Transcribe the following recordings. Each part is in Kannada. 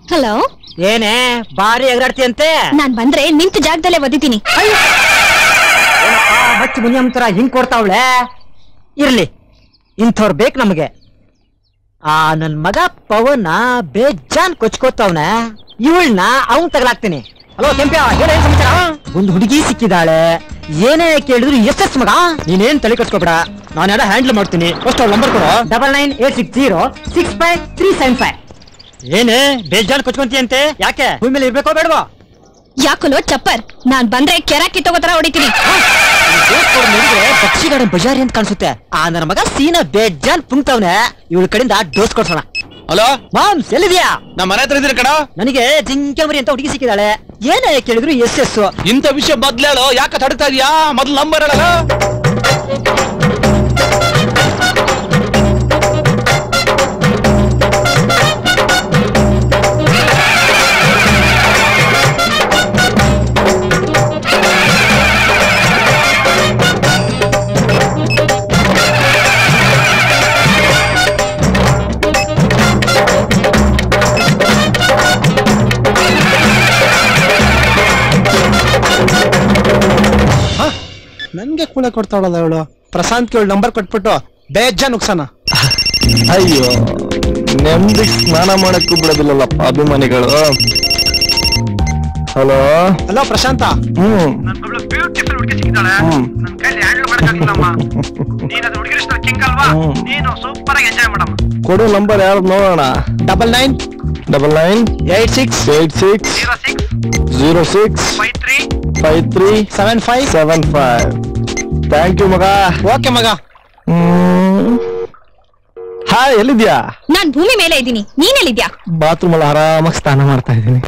ಹಲೋ, ಏನೇ ಬಾರಿ ಎಗರಾಡ್ತಿಯಂತೆ? ನಾನ್ ಬಂದ್ರೆ ನಿಂತ ಜಾಗದಲ್ಲೇ ಒದಿತೀನಿ. ಮಚ್ಚ ಮುನಿಯಂತರ ಹಿಂಗ್ ಕೊಡ್ತಾವಳೆ. ಇರ್ಲಿ, ಇಂಥವ್ರು ಬೇಕು ನಮಗೆ. ನನ್ ಮಗ ಪವನ್ ಬೇಜಾನ್ ಕೊಚ್ಕೋತಾವನ, ಇವಳನ್ನ ಅವನ್ ತಗಲಾಕ್ತೀನಿ. ಹಲೋ ಕೆಂಪ್ಯ, ಏನ್ ಸಮಾಚಾರ? ಒಂದು ಹುಡುಗಿ ಸಿಕ್ಕಿದಾಳೆ, ಏನೇ ಕೇಳಿದ್ರು ಎಸ್ ಮಗ. ನೀನೇನ್ ತಲೆ ಕಟ್ಸ್ಕೊಬೇಡ, ನಾನೆಲ್ಲ ಹ್ಯಾಂಡಲ್ ಮಾಡ್ತೀನಿ. ಫಸ್ಟ್ ಅವ್ರ ನಂಬರ್ ಕೊಡು. 9986065375. ಏನೇ ಬೇಜಾನ್ ಕೊಚ್ಕೊಂತೀಯಂತೆ? ಯಾಕೆ ಭೂಮಿ ಮೇಲೆ ಇರ್ಬೇಕೋ ಬೇಡವೋ? ಯಾಕಲೋ ಚಪ್ಪರ್, ನಾನ್ ಬಂದ್ರೆ ಕೆರಾಕಿ ತಗೋತರ ಹೊಡಿತೀನಿ. ನೋಡಿದ್ರೆ ಪಕ್ಷಿಗಾಡ ಬಜಾರಿ ಅಂತ ಕಾಣಿಸುತ್ತೆ. ನನ್ನ ಮಗ ಸೀನಾ ಬೇಜಾನ್ ಪುಂಕ್ತವ್ನೆ. ಇವಳ ಕಡೆಯಿಂದ ಡೋಸ್ ಕೊಡ್ಸೋಣ. ಹಲೋ ಮಾಮ್ಸ್, ಎಲ್ಲಿದ್ಯಾ? ನಮ್ಮ ಮನೆ ಹತ್ರ ಇದ್ದೀರಿ ಕಣ. ನನಗೆ ಜಿಂಕೆಮರಿ ಅಂತ ಹುಡುಗಿ ಸಿಕ್ಕಿದಾಳೆ, ಏನೇ ಕೇಳಿದ್ರು ಎಸ್. ಇಂಥ ವಿಷಯ ಬದ್ಲೇಳು, ಯಾಕೆ ತಡ್ತಾ ಇದೀಯಾ? ಮೊದ್ಲು ನಂಬರ್ ಹೇಳಲ್ಲ. ನನ್ಗೆ ಕೂಡ ಕೊಡ್ತಾವಳಲ್ಲ ಅವಳು. ಪ್ರಶಾಂತ್ ಅವಳು ನಂಬರ್ ಕೊಟ್ಬಿಟ್ಟು ಬೇಜ ನುಕ್ಸಾನ. ಅಯ್ಯೋ, ನೆಮ್ಮದಿ ಸ್ನಾನ ಮಾಡಕ್ಕೂ ಬಿಡೋದಿಲ್ಲಪ್ಪ ಅಭಿಮಾನಿಗಳು. Hello hello Prashanth. ಕೊಡು ನಂಬರ್ ಯಾರು ನೋಡೋಣ. 9986065375. ಥ್ಯಾಂಕ್ ಯು ಮಗ. ಓಕೆ ಮಗ. ಹಾಯ್, ಎಲ್ಲಿದ್ಯಾ? ನಾನ್ ಭೂಮಿ ಮೇಲೆ ಇದ್ದೀನಿ, ನೀನೆಲ್ಲಿದ್ಯಾ? ಬಾತ್ರೂಮ್ ಅಲ್ಲಿ ಆರಾಮಾಗಿ ಸ್ನಾನ ಮಾಡ್ತಾ ಇದ್ದೀನಿ.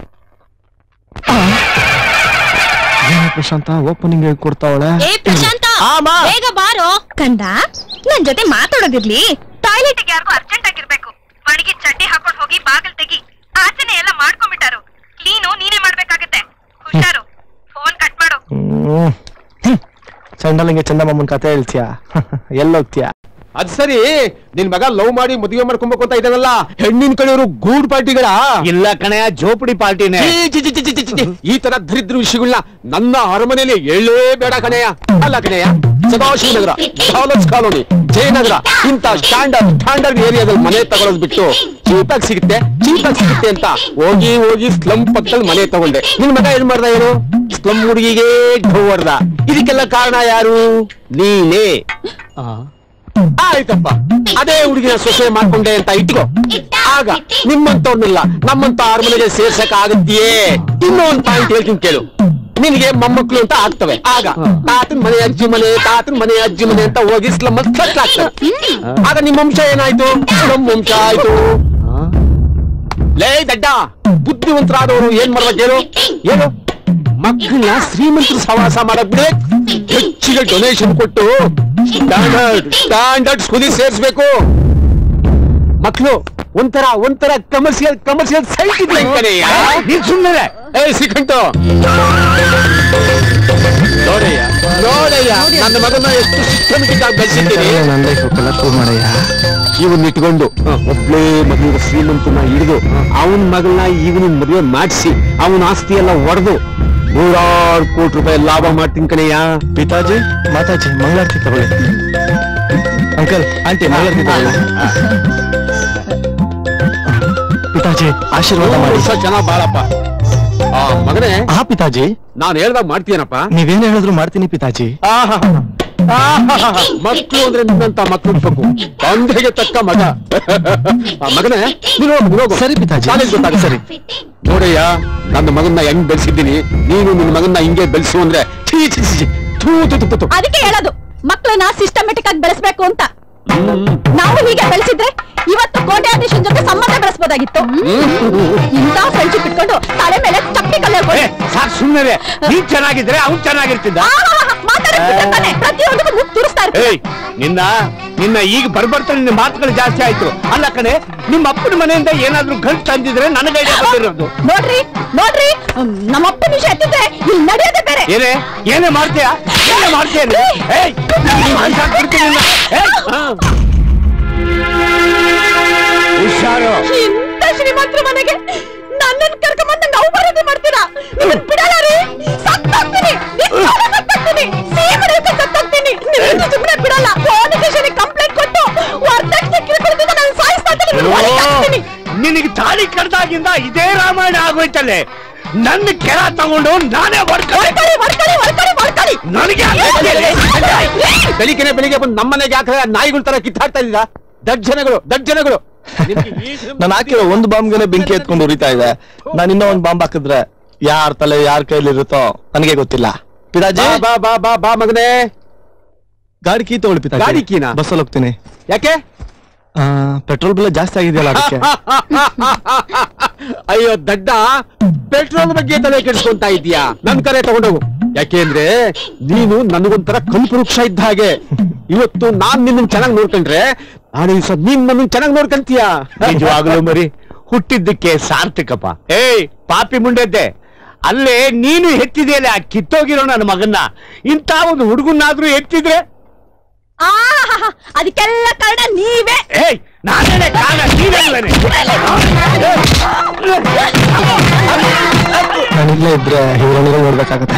ಪ್ರಶಾಂತ ಓಪನಿಂಗ್ ಕೊಡ್ತಾವಳೆ. ಏ ಪ್ರಶಾಂತ, ಬೇಗ ಬಾರೋ. ಕಂದ, ನನ್ ಜೊತೆ ಮಾತಾಡೋದಿರ್ಲಿ. ಟಾಯ್ಲೆಟ್ ಯಾರಿಗೂ ಅರ್ಜೆಂಟ್ ಆಗಿರ್ಬೇಕು. ಒಣಗಿ ಚಡ್ಡಿ ಹಾಕೊಂಡ್ ಹೋಗಿ ಬಾಗಿಲ್ ತೆಗಿ. ಆಚೆನೆ ಎಲ್ಲ ಮಾಡ್ಕೊಂಡ್ಬಿಟ್ಟಾರು. ಕ್ಲೀನು ನೀನೇ ಮಾಡ್ಬೇಕಾಗತ್ತೆ. ಹುಷಾರು, ಫೋನ್ ಕಟ್ ಮಾಡು. ಚಂಡಲಿಂಗೆ ಚಂದಮ್ಮನ ಕತೆ ಹೇಳ್ತೀಯಾ? ಎಲ್ಲೋಗ್ತೀಯಾ? ಅದ್ ಸರಿ, ನಿನ್ ಮಗ ಲವ್ ಮಾಡಿ ಮದುವೆ ಮಾಡ್ಕೊಬೇಕು ಅಂತ ಇದಾನಲ್ಲ, ಹೆಣ್ಣಿನ ಕಡೆಯವರು ಗೂಡ್ ಪಾರ್ಟಿಗಳ? ಇಲ್ಲ ಕಣಯ್ಯ, ಜೋಪಡಿ ಪಾರ್ಟಿನೇ. ಈ ತರ ದರಿದ್ರ ವಿಷಯಗಳನ್ನ ನನ್ನ ಅರಮನೆಯಲ್ಲಿ ಹೇಳಲೇಬೇಡ ಕಣಯ್ಯ. ಅಲ್ಲ ಕಣಯ್ಯ, ಸದಾಶಿವನಗರ, ಡಾಲರ್ಸ್ ಕಾಲೋನಿ, ಜಯನಗರ ಇಂತ ಸ್ಟ್ಯಾಂಡರ್ಡ್ ಏರಿಯಾದಲ್ಲಿ ಮನೆ ತಗೊಳ್ಳೋದು ಬಿಟ್ಟು ಚೀಪಾಗಿ ಸಿಗುತ್ತೆ ಅಂತ ಹೋಗಿ ಸ್ಲಮ್ ಪಕ್ಕದಲ್ಲಿ ಮನೆ ತಗೊಂಡೆ. ನಿನ್ ಮಗ ಏನ್ ಮಾಡ್ದ? ಏನು ಸ್ಲಮ್ ಹುಡುಗಿಗೆ ಢೋ ಹೊಡ್ದ. ಇದಕ್ಕೆಲ್ಲ ಕಾರಣ ಯಾರು? ನೀನೇ. ಆಯ್ತಪ್ಪ, ಅದೇ ಹುಡುಗಿನ ಸೊಸೆ ಮಾಡ್ಕೊಂಡೆ ಅಂತ ಇಟ್ಕೋ. ಆಗ ನಿಮ್ಮಂತವ್ರನ್ನೆಲ್ಲ ನಮ್ಮಂತ ಅರಮನೆಗೆ ಸೇರ್ಸಕ್ ಆಗತ್ತೆಯೇ? ಇನ್ನೊಂದು ಪಾಯಿಂಟ್ ಹೇಳ್ತೀನಿ ಕೇಳು. ನಿನಗೆ ಮೊಮ್ಮಕ್ಳು ಅಂತ ಆಗ್ತವೆ. ಆಗ ತಾತನ ಮನೆ ಅಜ್ಜಿ ಮನೆ ಅಂತ ಹೋಗಿ ಸ್ಲಮ್ ಆಗ್ತವೆ. ಆಗ ನಿಮ್ಮ ವಂಶ ಏನಾಯ್ತು? ನಮ್ಮ ವಂಶ ಆಯ್ತು. ಲೇ ದಡ್ಡ, ಬುದ್ಧಿವಂತರಾದವರು ಏನ್ ಮಾಡ್ಬೇಕು ಹೇಳು? ಮಕ್ಕಳನ್ನ ಶ್ರೀಮಂತರು ಸವಾಸ ಮಾಡಕ್ ಬಿಡಿ, ಹೆಚ್ಚಿಗೆ ಡೊನೇಷನ್ ಕೊಟ್ಟು ಸ್ಟ್ಯಾಂಡರ್ಡ್ ಸ್ಕೂಲಿಗೆ ಸೇರಿಸಬೇಕು. ಮಕ್ಕಳು ಒಂಥರ ಕಮರ್ಷಿಯಲ್ ಸೈಟ್ ಇದ್ರೆ ಸುಮ್ಮನೆ ಸಿಕ್ಕಂಟು. ನೋಡಯ್ಯ, ನನ್ನ ಮಗನ ಎಷ್ಟು ಸಿಸ್ಟಮೆಟಿಕ್ ಆಗಿ ಬೆಳೆಸಿದ್ದೀನಿ. ಇವನ್ ಇಟ್ಕೊಂಡು ಒಬ್ಳೇ ಮಗನಿಗೆ ಶ್ರೀಮಂತನ ಹಿಡಿದು ಅವನ ಮಗಳನ್ನ ಇವನಿಗೆ ಮದುವೆ ಮಾಡಿಸಿ ಅವನ ಆಸ್ತಿ ಎಲ್ಲ ಒಡೆದು 100 ಕೋಟಿ ರೂಪಾಯಿ ಲಾಭ ಮಾಡ್ತೀನಿ ಕಣಯ್ಯ. ಪಿತಾಜಿ, ಮಾತಾಜಿ, ಮಂಗಳಾರತಿ ತಗೊಳ್ಳಿ. ಅಂಕಲ್, ಆಂಟಿ, ಮಂಗಳಾರತಿ ತಗೊಳ್ಳಿ. ಪಿತಾಜಿ, ಆಶೀರ್ವಾದ ಮಾಡಿ. ಚೆನ್ನಾಗ್ ಬಾಳಪ್ಪ. ಮಗನೇ. ಪಿತಾಜಿ, ನಾನು ಹೇಳ್ದಾಗ ಮಾಡ್ತೀನಪ್ಪ. ನೀವೇನ್ ಹೇಳಿದ್ರು ಮಾಡ್ತೀನಿ ಪಿತಾಜಿ. ಮಕ್ಕಳು ಅಂದ್ರೆ ನಿನ್ನಂತ ಮಕ್ಕಳು ಬೇಕು, ತಂದೆಗೆ ತಕ್ಕ ಮಗ. ಮಗನೇ, ನೀನು ಸರಿ ಪಿತಾಜಿ, ಗೊತ್ತಾಗ. ಸರಿ ನೋಡಯ್ಯ, ನನ್ನ ಮಗನ್ನ ಹೆಂಗ್ ಬೆಳೆಸಿದ್ದೀನಿ, ನೀನು ನಿನ್ನ ಮಗನ್ನ ಹಿಂಗೆ ಬೆಳೆಸು ಅಂದ್ರೆ ಅದಕ್ಕೆ ಹೇಳೋದು ಮಕ್ಕಳನ್ನ ಸಿಸ್ಟಮೆಟಿಕ್ ಆಗಿ ಬೆಳೆಸ್ಬೇಕು ಅಂತ. ನಾವು ಹೀಗೆ ಬೆಳೆಸಿದ್ರೆ ಇವತ್ತು ಕೋಟ್ಯಾಧೀಶನ್ ಜೊತೆ ಸಂಬಂಧ ಬೆಳೆಸಬಹುದಾಗಿತ್ತು. ಇಂಥ ಫ್ರೆಂಡ್ಶಿಪ್ ಇಟ್ಕೊಂಡು ತಲೆ ಮೇಲೆ ಚಪ್ಪಿ ಕಲ್ಲು ಸಾಕು ಸುಮ್ಮನೆ. ನೀನ್ ಚೆನ್ನಾಗಿದ್ರೆ ಅವ್ನು ಚೆನ್ನಾಗಿರ್ತಿದ್ದ. ಪ್ರತಿಯೊಂದಕ್ಕೂ ಮುಖ ತೋರಿಸ್ತಾ ಇರ್ತೀವಿ. ನಿನ್ನ ಈಗ ಬರ್ಬರ್ತಾ ನಿನ್ನ ಮಾತುಗಳು ಜಾಸ್ತಿ ಆಯ್ತು. ಅಲ್ಲ ಕಣೆ, ನಿಮ್ಮ ಅಪ್ಪನ ಮನೆಯಿಂದ ಏನಾದ್ರೂ ಗಂಟು ತಂದಿದ್ರೆ ನನಗೆ ಐಡಿಯಾ ಬಂದಿರೋದು. ನೋಡ್ರಿ ನಮ್ಮ ಅಪ್ಪನ ವಿಷಯ ಎತ್ತಿದ್ರೆ ಇಲ್ಲಿ ನಡೆಯೋದೇ ಬೇರೆ. ಏನೇ ಮಾಡ್ತೀಯ? ಇಂಥ ಶ್ರೀಮಂತರ ಮನೆಗೆ ನನ್ನನ್ನು ಕರ್ಕೊಂಬಂದು ನಾವು ಬರೋದೇ ಮಾಡ್ತೀರಾ? ನಿಮ್ಮನ್ನ ಬಿಡಲ್ಲ ರೀ, ಸತ್ತೋಗ್ತೀನಿ, ಸತ್ತೋಗ್ತೀನಿ, ನಿಮ್ಮನ್ನ ಸುಮ್ಮನೆ ಬಿಡಲ್ಲ. ಪೊಲೀಸ್ ಸ್ಟೇಷನ್ಗೆ ಕಂಪ್ಲೇಂಟ್ ಕೊಟ್ಟು ವರ್ತನೆ ಕಿರುಕುಳದಿಂದ ನಾನು ಸಾಯಿಸ್ತಾ ಇದ್ದೀನಿ. ನಿನಗೆ ತಾಳಿ ಕಡ್ದಾಗಿಂದ ಇದೇ ರಾಮಾಯಣ ಆಗೋಯ್ತಲ್ಲೇ. ನನ್ನ ಕೆಳ ತಗೊಂಡು ನಾನೇ ಬೆಳಿಗ್ಗೆ ಬಂದು ನಮ್ಮನೆಗೆ ಯಾಕೆ ನಾಯಿಗಳ ತರ ಕಿತ್ತಾಡ್ತಾ ಇದ್ದ? ದಡ್ಜನಗಳು ನಾನು ಹಾಕಿರೋ ಒಂದು ಬಾಂಬ್ಗೆ ಬೆಂಕಿ ಎತ್ಕೊಂಡು ಉರಿತಾ ಇದೆ. ನಾನು ಇನ್ನೂ ಒಂದು ಬಾಂಬ್ ಹಾಕಿದ್ರೆ ಯಾರ ತಲೆ ಯಾರ ಕೈಲಿರುತ್ತೋ ನನಗೆ ಗೊತ್ತಿಲ್ಲ. ಪಿತಾಜಿ ಬಾ ಬಾ ಬಾ ಬಾ ಮಗನೇ, ಗಾಡಿ ಕೀ ತಗೊಳ್ಳಿ ಪಿತಾಜಿ. ಗಾಡಿ ಕೀನಾ? ಬಸ್ಸಲ್ಲಿ ಹೋಗ್ತೀನಿ. ಯಾಕೆ? ಪೆಟ್ರೋಲ್ ಬಿಲ್ ಜಾಸ್ತಿ ಆಗಿದೆಯಲ್ಲ ಅದಕ್ಕೆ. ಅಯ್ಯೋ ದಡ್ಡ, ಪೆಟ್ರೋಲ್ ಬಗ್ಗೆ ತಲೆ ಕೆಡಿಸ್ಕೊಂತಾ ಇದೀಯಾ? ನನ್ ಕರೆ ತಗೊಂಡೋಗು. ಯಾಕೆಂದ್ರೆ ನೀನು ನನಗೊಂಥರ ಕಲ್ಪವೃಕ್ಷ ಇದ್ದ ಹಾಗೆ. ಇವತ್ತು ನಾನ್ ನಿನ್ನ ಚೆನ್ನಾಗಿ ನೋಡ್ಕೊಂಡ್ರೆ ನಾಳೆ ದಿವಸ ನೀನ್ ನನ್ನ ಚೆನ್ನಾಗಿ ನೋಡ್ಕೊಂತೀಯ. ನಿಜವಾಗ್ಲೂ ಮರಿ ಹುಟ್ಟಿದ್ದಕ್ಕೆ ಸಾರ್ಥಕಪ್ಪ. ಏಯ್ ಪಾಪಿ ಮುಂಡೆದ್ದೆ, ಅಲ್ಲೇ ನೀನು ಹೆತ್ತಿದೆಯಲ್ಲ ಆ ಕಿತ್ತೋಗಿರೋ ನನ್ನ ಮಗನ್ನ. ಇಂಥ ಒಂದು ಹುಡುಗನಾದ್ರೂ ಹೆತ್ತಿದ್ರೆ ಅದಕ್ಕೆಲ್ಲ ಕಾರಣ ನೀವೇ. ಏಯ್ ನಾನೇನೆ ಕಾರಣ, ನೀವೇನೆ. ನಾನಿಲ್ಲೇ ಇದ್ರೆ ಹೀರೋನಿಗೆ ನೋಡ್ಬೇಕಾಗತ್ತೆ.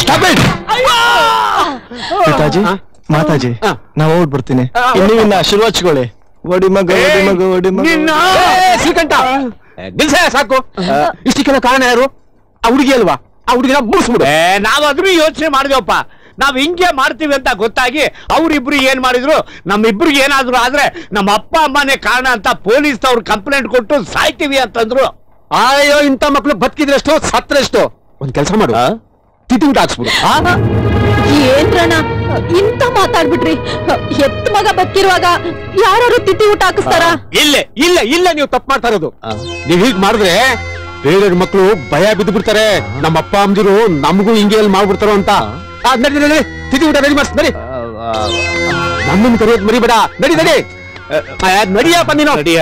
ಪಿತಾಜಿ ಮಾತಾಜಿ ನಾ ಓಡ್ ಬರ್ತೀನಿ. ನೀವಿನ್ನ ಶುರು ಹಚ್ಕೊಳ್ಳಿ. ಓಡಿ ಮಗ ಓಡಿ ಮಗ ಓಡಿ ಮಗ. ಶ್ರೀಕಂಠ ನಿಲ್ಸ ಸಾಕು. ಇಷ್ಟಕ್ಕೆಲ್ಲ ಕಾರಣ ಯಾರು? ಆ ಹುಡುಗಿ ಅಲ್ವಾ? ಆ ಹುಡುಗಿನ ಮುಗಿಸ್ಬಿಡು. ನಾವಾದ್ರೂ ಯೋಚನೆ ಮಾಡಿದೆವಪ್ಪ. ನಾವ್ ಹಿಂಗೆ ಮಾಡ್ತೀವಿ ಅಂತ ಗೊತ್ತಾಗಿ ಅವ್ರಿಬ್ರು ಏನ್ ಮಾಡಿದ್ರು, ನಮ್ಮಿಬ್ರಿಗೆ ಏನಾದ್ರು ಆದ್ರೆ ನಮ್ಮ ಅಪ್ಪ ಅಮ್ಮನೇ ಕಾರಣ ಅಂತ ಪೊಲೀಸ್ನವ್ರು ಕಂಪ್ಲೇಂಟ್ ಕೊಟ್ಟು ಸಾಯ್ತೀವಿ ಅಂತಂದ್ರು. ಅಯ್ಯೋ, ಇಂಥ ಮಕ್ಳು ಬದುಕಿದ್ರೆಷ್ಟೋ ಸತ್ರೆಷ್ಟೋ. ಒಂದ್ ಕೆಲಸ ಮಾಡು, ತಿಥಿ ಊಟ ಹಾಕ್ಸ್ಬಿಡು. ಏನ್ರಣ ಇಂತ ಮಾತಾಡ್ಬಿಟ್ರಿ? ಎತ್ತ ಮಗ ಬದುಕಿರುವಾಗ ಯಾರು ತಿಥಿ ಊಟ ಹಾಕಿಸ್ತಾರ? ಇಲ್ಲ ನೀವು ತಪ್ಪು ಮಾಡ್ತಾ ಇರೋದು. ನೀವ್ ಹೀಗ್ ಮಾಡಿದ್ರೆ ಬೇರೆಯವ್ರ ಮಕ್ಳು ಭಯ ಬಿದ್ದು ಬಿಡ್ತಾರೆ. ನಮ್ಮ ಅಪ್ಪ ಅಮ್ಮದಿರು ನಮಗೂ ಹಿಂಗೆ ಎಲ್ಲಿ ಮಾಡ್ಬಿಡ್ತಾರೋ ಅಂತ. ನಡಿ ತಿಥಿ ಊಟ ರೆಡಿ ಮಾಡಿಸ್. ನಡಿ, ನಮ್ಮನ್ನು ಕರೆಯೋದು ಮರಿಬೇಡ. ನಡಿ ನಡಿಯಪ್ಪ ನೀನು. ನಡಿಯ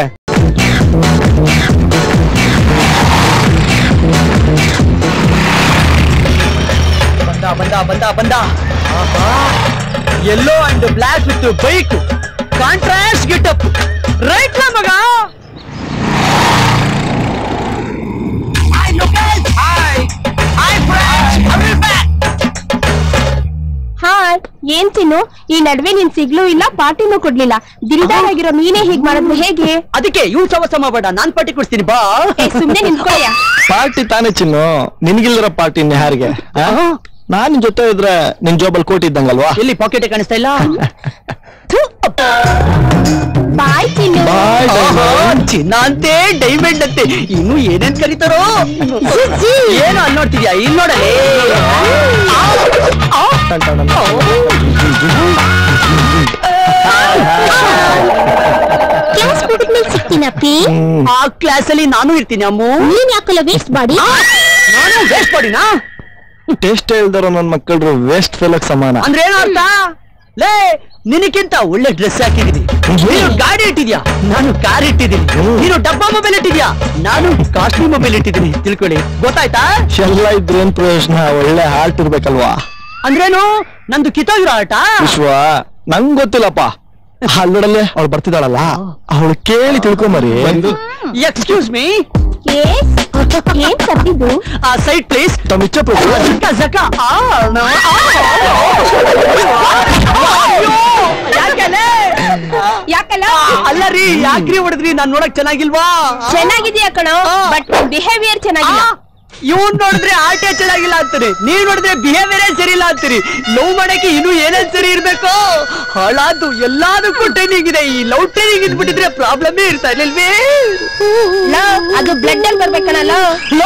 ಬಂದ yellow and black with bike contrast getup. Right ಮಗ. ಹಾಯ್, ಏನ್ ತಿನ್ನು? ಈ ನಡುವೆ ನೀನ್ ಸಿಗ್ಲೂ ಇಲ್ಲ, ಪಾರ್ಟಿನೂ ಕೊಡ್ಲಿಲ್ಲ. ದಿಲ್ದಾರ್ ಆಗಿರೋ ನೀನೇ ಹೀಗ್ ಮಾಡಿದ್ರೆ ಹೇಗೆ? ಅದಕ್ಕೆ ಇವ್ ಸವಸ ಮಾಡಬೇಡ, ನಾನ್ ಪಾರ್ಟಿ ಕೊಡ್ತೀನಿ ಬಾ. ಸುಮ್ನೆ ನಿಂತ್ಕೊಳ್ಳಯ್ಯ. ಪಾರ್ಟಿ ತಾನೇ ಚಿನ್ನು, ನಿನ್ಗಿಲ್ದಿರೋ ಪಾರ್ಟಿ ಯಾರಿಗೆ? ನಾನ್ ಜೊತೆ ಇದ್ರೆ ನಿನ್ ಜೋಬಲ್ ಕೋಟಿ ಇದ್ದಂಗಲ್ವಾ? ಎಲ್ಲಿ ಪಾಕೆಟ್ ಕಾಣಿಸ್ತಾ ಇಲ್ಲ? ಬಾಯ್ ಚಿನ್ನು. ಚಿನ್ನ ಅಂತೆ, ಡೈಮಂಡ್ ಅಂತೆ, ಇನ್ನು ಏನೇನ್ ಕರೀತಾರೋ ಏನು ಅನ್ನೋಡ್ತಿದ್ಯಾ? ಇಲ್ಲಿ ನೋಡಲೇ. ಸಿಗ್ತೀನಪ್ಪಿ. ಆ ಕ್ಲಾಸ್ ಅಲ್ಲಿ ನಾನು ಇರ್ತೀನಿ ಅಮ್ಮು. ನೀನ್ ಯಾಕಲ್ಲ ವೇಸ್ಟ್ ಮಾಡಿ? ನಾನು ವೇಸ್ಟ್ ಮಾಡಿನಾ? ಟೇಸ್ಟ್ ಹೇಳ್ದಾರ ನನ್ ಮಕ್ಕಳು ವೇಸ್ಟ್ ಫೆಲಕ್ ಸಮಾನ. ಅಂದ್ರೆ ಏನು ಅರ್ಥ? ಲೇ, ನಿನಕ್ಕಿಂತ ಒಳ್ಳೆ ಡ್ರೆಸ್ ಹಾಕಿದೀನಿ, ನೀನು ಗಾಡಿ ಇಟ್ಟಿದ್ಯಾ, ನಾನು ಕಾರ್ ಇಟ್ಟಿದ್ದೀನಿ. ನೀನು ಡಬ್ಬಾ ಮೊಬೈಲ್ ಇಟ್ಟಿದ್ಯಾ, ನಾನು ಕಾಸ್ಟ್ಲಿ ಮೊಬೈಲ್ ಇಟ್ಟಿದ್ದೀನಿ. ತಿಳ್ಕೊಳ್ಳಿ, ಗೊತ್ತಾಯ್ತಾ? ಎಲ್ಲ ಇದ್ರೇನ್ ಪ್ರಯೋಜನ? ಒಳ್ಳೆ ಹಾರ್ಟ್ ಇರ್ಬೇಕಲ್ವಾ? ಅಂದ್ರೇನು? ನಂದು ಕಿತ್ತೋಗಿರೋ ಆಟ ವಿಶ್ವ ನಂಗ್ ಗೊತ್ತಿಲ್ಲಪ್ಪ. ಅಲ್ಲಡಲ್ಲೇ ಅವಳು ಬರ್ತಿದ್ದಾಳಲ್ಲ, ಅವಳು ಕೇಳಿ ತಿಳ್ಕೊಂಬರಿ. ಎಕ್ಸ್ಕ್ಯೂಸ್ ಮೀ, ಏನ್ ತಪ್ಪಿದ್ದು? ಆ ಸೈಡ್ ಪ್ಲೀಸ್. ತಮ್ಮಿಚ್ಚ ಯಾಕಲ್ಲ? ಅಲ್ಲ ರೀ, ಯಾಕ್ರಿ ಹೊಡೆದ್ರಿ? ನಾನ್ ನೋಡಕ್ ಚೆನ್ನಾಗಿಲ್ವಾ? ಚೆನ್ನಾಗಿದ್ಯಾ ಕಣೋ, ಬಟ್ ಬಿಹೇವಿಯರ್ ಚೆನ್ನಾಗಿಲ್ಲ. ಇವನ್ ನೋಡಿದ್ರೆ ಆಟೆ ಚೆನ್ನಾಗಿಲ್ಲ ಅಂತೀರಿ, ನೀವ್ ನೋಡಿದ್ರೆ ಬಿಹೇವಿಯರೇ ಸರಿ ಇಲ್ಲ ಅಂತೀರಿ. ಲವ್ ಮಾಡಕ್ಕೆ ಇನ್ನು ಏನೇನ್ ಸರಿ ಇರ್ಬೇಕು? ಹಾಳಾದ್ದು ಎಲ್ಲದಕ್ಕೂ ಟ್ರೈನಿಂಗ್ ಇದೆ. ಈ ಲವ್ ಟ್ರೈನಿಂಗ್ ಇದ್ಬಿಟ್ಟಿದ್ರೆ ಪ್ರಾಬ್ಲಮೇ ಇರ್ತಾ ಇರ್ಲಿಲ್ವೇ? ಅದು ಬ್ಲಡ್ ಅಲ್ಲಿ ಬರ್ಬೇಕಲ್ಲ.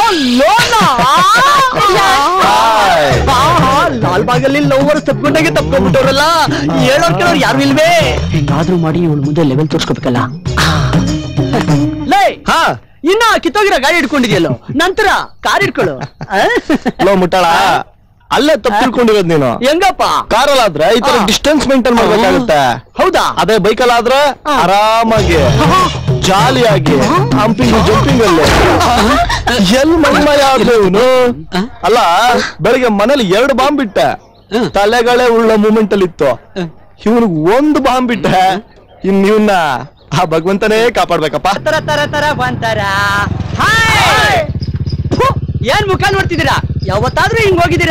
ಲಾಲ್ಬಾಗಲ್ಲಿ ಲವರ್ಸ್ ತಪ್ಕೊಂಡಾಗೆ ತಪ್ಕೊಂಡ್ಬಿಟ್ಟವ್ರಲ್ಲ, ಹೇಳೋರ್ ಕೇಳೋರು ಯಾರು ಇಲ್ವೇ? ಹಿಂಗಾದ್ರೂ ಮಾಡಿ ಇವಳು ಮುಂದೆ ಲೆವೆಲ್ ತೋರ್ಸ್ಕೋಬೇಕಲ್ಲ. ಲೇ, ಇನ್ನ ಕಿತ್ತೋಗಿರೋ ಗಾಡಿ ಇಟ್ಕೊಂಡಿದ್ಯಲ್ಲೋ, ನಂತರ ಕಾರ್ ಇಟ್ಕೊಳ್ಳು. ಲೋ ಮುಟ್ಟಾಳ, ಅಲ್ಲೇ ತಪ್ಪು ತಿಳ್ಕೊಂಡಿರೋದ್ ನೀನು. ಹೆಂಗಪ್ಪ? ಕಾರಲ್ಲಾದ್ರೆ ಈ ತರ ಡಿಸ್ಟೆನ್ಸ್ ಮೇಂಟೈನ್ ಮಾಡ್ಬೇಕಾಗುತ್ತೆ. ಹೌದಾ? ಅದೇ ಬೈಕಲ್ ಆದ್ರೆ ಆರಾಮಾಗಿ ಜಾಲಿಯಾಗಿ ಹಂಪಿಂಗ್ ಜಂಪಿಂಗ್ ಅಲ್ಲಿ ಎಲ್ ಮನ್ಮಯ ಆದ್ಲು ಇವನು. ಅಲ್ಲ, ಬೆಳಿಗ್ಗೆ ಮನೇಲಿ 2 ಬಾಂಬ್ ಬಿಟ್ಟೆ, ತಲೆಗಳೇ ಉಳ್ಳ ಮೂಮೆಂಟ್ ಅಲ್ಲಿ ಇತ್ತು. ಇವನಿಗೆ 1 ಬಾಂಬ್ ಬಿಟ್ಟೆ, ಇವನ್ನ ಆ ಭಗವಂತನೇ ಕಾಪಾಡ್ಬೇಕಪ್ಪ. ತರ ತರ ತರ ಬಂತಾರ. ಏನ್ ಮುಖ ನೋಡ್ತಿದ್ದೀರಾ? ಯಾವತ್ತಾದ್ರೂ ಹಿಂಗ್ ಹೋಗಿದ್ದೀರಾ?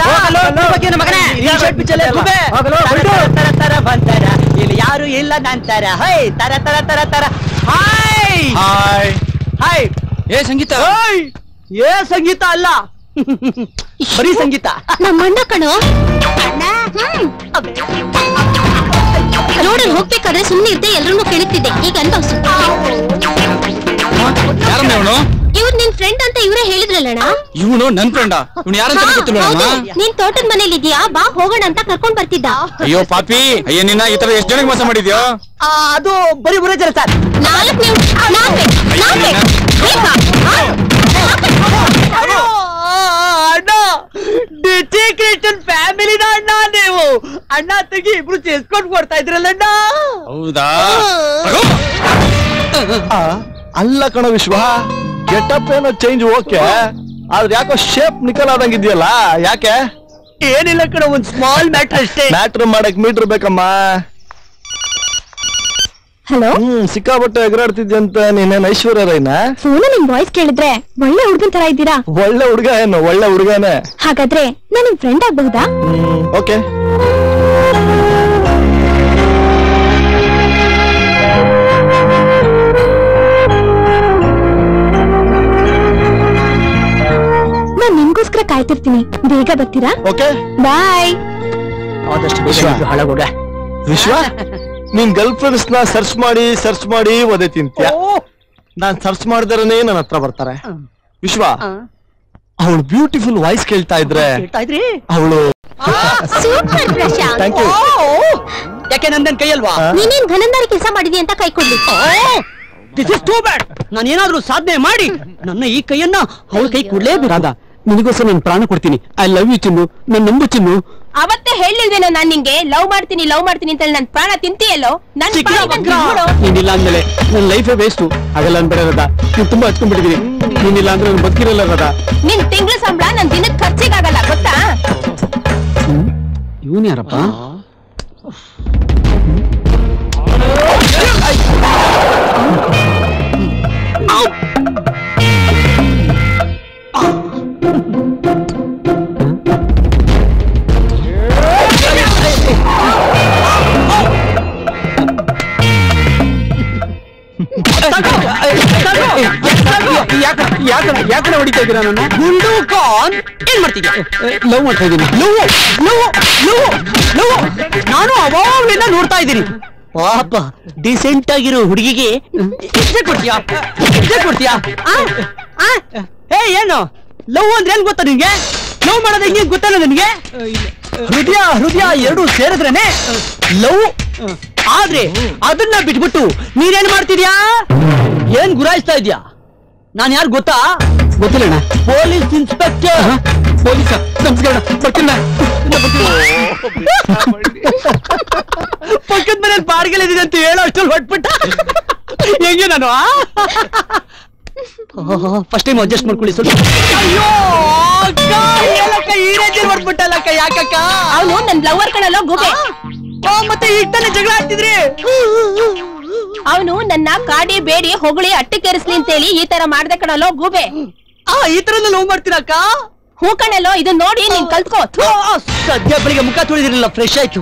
ಇಲ್ಲಿ ಯಾರು ಇಲ್ಲ ನಂತರ ಹೈ ತರ ತರ ತರ ತರ ಹಾಯ್ ಹಾಯ್ ಹಾಯ್. ಏ ಸಂಗೀತ, ಏ ಸಂಗೀತ ಅಲ್ಲ, ಬರೀ ಸಂಗೀತ. ನಮ್ಮ ಅಣ್ಣ ಕಣೋ. ರೋಡಲ್ಲಿ ಹೋಗ್ಬೇಕಾದ್ರೆ ಸುಮ್ಮನೆ ಇದ್ದೆ, ಎಲ್ರನ್ನೂ ಕೇಳುತ್ತಿದ್ದೆ. ಈಗ ಅನ್ಭವ್ಸು. ಯಾರಮ್ಮ ಇವನು? ಇವ್ರು ನಿನ್ ಫ್ರೆಂಡ್ ಅಂತ ಇವರೇ ಹೇಳಿದ್ರಲ್ಲಣ್ಣ. ಇವನು ನನ್ ಫ್ರೆಂಡ? ಇವನು ಯಾರಂತ ಗೊತ್ತಿಲ್ಲ. ನೀನ್ ತೋಟದ ಮನೇಲಿ ಇದೀಯಾ, ಬಾ ಹೋಗೋಣ ಅಂತ ಕರ್ಕೊಂಡ್ ಬರ್ತಿದ್ದ. ಅಯ್ಯೋ ಪಾಪಿ, ಅಯ್ಯ ನಿನ್ನ ಈ ತರ ಎಷ್ಟು ಜನಕ್ಕೆ ಮೋಸ ಮಾಡಿದ್ಯೋ? ಅದು ಬರೀ ಬರೀ ಜನ ಸರ್. 4 ನಿಮಿಷ ಅಣ್ಣ, ಡಿಟಿ ಕ್ರಿಶ್ಚಿಯನ್ ಫ್ಯಾಮಿಲಿನ ಅಣ್ಣ ನೀವು. ಅಣ್ಣ ತೆಗಿ ಇಬ್ರು ಸೇರ್ಸ್ಕೊಂಡು ಕೊಡ್ತಾ ಇದ್ರಲ್ಲಣ್ಣ. ಹೌದಾ? ಅಲ್ಲ ಕಣ ವಿಶ್ವ, ಗೆಟಪ್ ಏನೋ ಚೇಂಜ್ ಓಕೆ, ಆದ್ರೆ ಯಾಕೋ ಶೇಪ್ ನಿಕಲ್ ಆದಂಗಿದ್ಯಲ್ಲ, ಯಾಕೆ? ಏನಿಲ್ಲ ಕಣ, ಒಂದ್ ಸ್ಮಾಲ್ ಮ್ಯಾಟರ್ ಅಷ್ಟೇ. ಮ್ಯಾಟ್ರ್ ಮಾಡಕ್ ಮೀಟರ್ ಬೇಕಮ್ಮ. ಹಲೋ, ಸಿಕ್ಕಾಪಟ್ಟೆ ಎಗರಾಡ್ತಿದ್ಯಂತ ನೀನೇನ್ ಐಶ್ವರ್ಯ ರೈನಾ? ಫೋನು ನಿಮ್ ವಾಯ್ಸ್ ಕೇಳಿದ್ರೆ ಒಳ್ಳೆ ಹುಡುಗನ್ ತರ ಇದ್ದೀರಾ. ಒಳ್ಳೆ ಹುಡುಗ ಏನು? ಒಳ್ಳೆ ಹುಡುಗನೇ. ಹಾಗಾದ್ರೆ ನಾನು ನಿಮ್ ಫ್ರೆಂಡ್ ಆಗ್ಬಹುದಾ? ಓಕೆ. ನಾನ್ ನಿಮ್ಗೋಸ್ಕರ ಕಾಯ್ತಿರ್ತೀನಿ, ಬೇಗ ಬರ್ತೀರಾ? Okay bye. ಆದಷ್ಟು ವಿಶ್ವ. ಹಳಗುಡ ವಿಶ್ವ, ನೀನ್ ಗರ್ಲ್ ಫ್ರೆಂಡ್ಸ್ ನ ಸರ್ಚ್ ಮಾಡಿ ಒದೆ ತಿಂತ್ಯ. ನಾನ್ ಸರ್ಚ್ ಮಾಡಿದರೇನೆ ನನ್ನ ಹತ್ರ ಬರ್ತಾರೆ. ವಿಶ್ವ, ಅವಳು ಬ್ಯೂಟಿಫುಲ್ ವಾಯ್ಸ್ ಕೇಳ್ತಾ ಇದ್ರೆ ಅವಳು ಸೂಪರ್ ಪ್ರಶಾಂತ್. Thank you. ಯಾಕೆ ನಂದನ್ ಕೈಯಲ್ವಾ? ನೀನೇನ್ ಘನಂದಾರಿ ಕೆಲಸ ಮಾಡಿದಿ ಅಂತ ಕೈ ಕೊಡ್ಲಿ. This is too bad. ನಾನು ಏನಾದ್ರೂ ಸಾಧನೆ ಮಾಡಿ ನನ್ನ ಈ ಕೈಯನ್ನ ಅವಳ ಕೈ ಕೊಡ್ಲೇಬೇಕು. ನಿನಗೋಸ್ಕರ ನಾನು ಪ್ರಾಣ ಕೊಡ್ತೀನಿ. ಐ ಲವ್ ಯು ಚಿನ್ನು, ನನ್ನ ನಂಬು ಚಿನ್ನು. ಅವತ್ತೇ ಹೇಳಿಲ್ವೇನೋ ನಾನ್ ನಿಂಗೆ ಲವ್ ಮಾಡ್ತೀನಿ ಅಂತ ಹೇಳಿ ನನ್ ಪ್ರಾಣ ತಿಂತೀಯಲ್ಲೋ. ನೀನಿಲ್ಲ ಅಂದ್ಮೇಲೆ ನನ್ನ ಲೈಫೇ ವೇಸ್ಟ್. ಹಾಗೆಲ್ಲ ಅನ್ಬೇಡ ರದಾ, ನೀನ್ ತುಂಬಾ ಹಚ್ಕೊಂಡ್ಬಿಟ್ಟಿದೀನಿ. ನೀನಿಲ್ಲ ಅಂದ್ರೆ ನಾನು ಬದುಕಿರಲ್ಲ ರದಾ. ನಿನ್ ತಿಂಗಳ ಸಂಬಳ ನನ್ ದಿನಕ್ಕೆ ಖರ್ಚಿಗಾಗಲ್ಲ ಗೊತ್ತಾ? ಇವನ್ ಯಾರಪ್ಪ? ಯಾಕಡೆ ಹೊಡಿತಾ ಇದ್ದೀರಾ ನನ್ನ? ಗುಂಡು ಕಾನ್ ಏನ್ ಮಾಡ್ತಿದ್ಯಾ? ಲವ್ ಮಾಡ್ತಾ ಇದ್ದೀನಿ. ನಾನು ಅವಾಗ್ಲಿಂದ ನೋಡ್ತಾ ಇದ್ದೀನಿ. ಪಾಪ ಡಿಸೆಂಟ್ ಆಗಿರೋ ಹುಡುಗಿಗೆ ಕೊಡ್ತೀಯಾ? ಏ ಏನು ಲವ್ ಅಂದ್ರೆ ಏನ್ ಗೊತ್ತಾ ನಿನ್ಗೆ? ಲವ್ ಮಾಡೋದು ಹೆಂಗೆ ಗೊತ್ತಲ್ಲ ನಿನ್ಗೆ? ಹೃದಯ ಎರಡು ಸೇರಿದ್ರೇನೆ ಲವ್. ಆದ್ರೆ ಅದನ್ನ ಬಿಟ್ಬಿಟ್ಟು ನೀನೇನ್ ಮಾಡ್ತಿದ್ಯಾ? ಏನ್ ಗುರಾಯಿಸ್ತಾ ಇದ್ಯಾ? ನಾನ್ ಯಾರು ಗೊತ್ತಾ? ಗೊತ್ತಿಲ್ಲಣ್ಣ. Police inspector. ಪೊಲೀಸ ನಮಸ್ಕಾರ. ಬರ್ತಿಲ್ಲ. ಪಕ್ಕದ ಮನೇಲಿ ಬಾಡಿಗೆಲಿದೆ ಅಂತ ಹೇಳೋ ಅಷ್ಟಲ್ಲಿ ಹೊಟ್ಬಿಟ್ಟ. ಹೆಂಗೆ ನಾನು ಫಸ್ಟ್ ಟೈಮ್ ಅಡ್ಜಸ್ಟ್ ಮಾಡ್ಕೊಳ್ಳಿ ಸ್ವಲ್ಪ. ಅಯ್ಯೋ ಈ ರೇಂಜಲ್ಲಿ ಹೊಟ್ಬಿಟ್ಟಲ್ಲಕ್ಕ. ಯಾಕಕ್ಕ? ಅವನು ನನ್ ಲವರ್ ಕಣಲ್ಲೋ ಗುಬೆ. ಮತ್ತೆ ಈಗ ತಾನೇ ಜಗಳ ಆಡ್ತಿದ್ರಿ. ಅವನು ನನ್ನ ಕಾಡಿ ಬೇಡಿ ಹೊಗಳಿ ಅಟ್ಟಕ್ಕೇರಿಸ್ಲಿ ಅಂತೇಳಿ ಈ ತರ ಮಾಡ್ದೆ ಕಣಲ್ಲೋ ಗೂಬೆ. ಈ ತರ ಲವ್ ಮಾಡ್ತೀರಕ್ಕ? ಹೂ ಕಣಲ್ಲೋ, ಇದನ್ನ ನೋಡಿ ನೀನ್ ಕಲ್ತ್ಕೋ. ಸದ್ಯ ಬೆಳಿಗ್ಗೆ ಮುಖ ತೊಳಿದಿರಲಿಲ್ಲ, ಫ್ರೆಶ್ ಆಯ್ತು.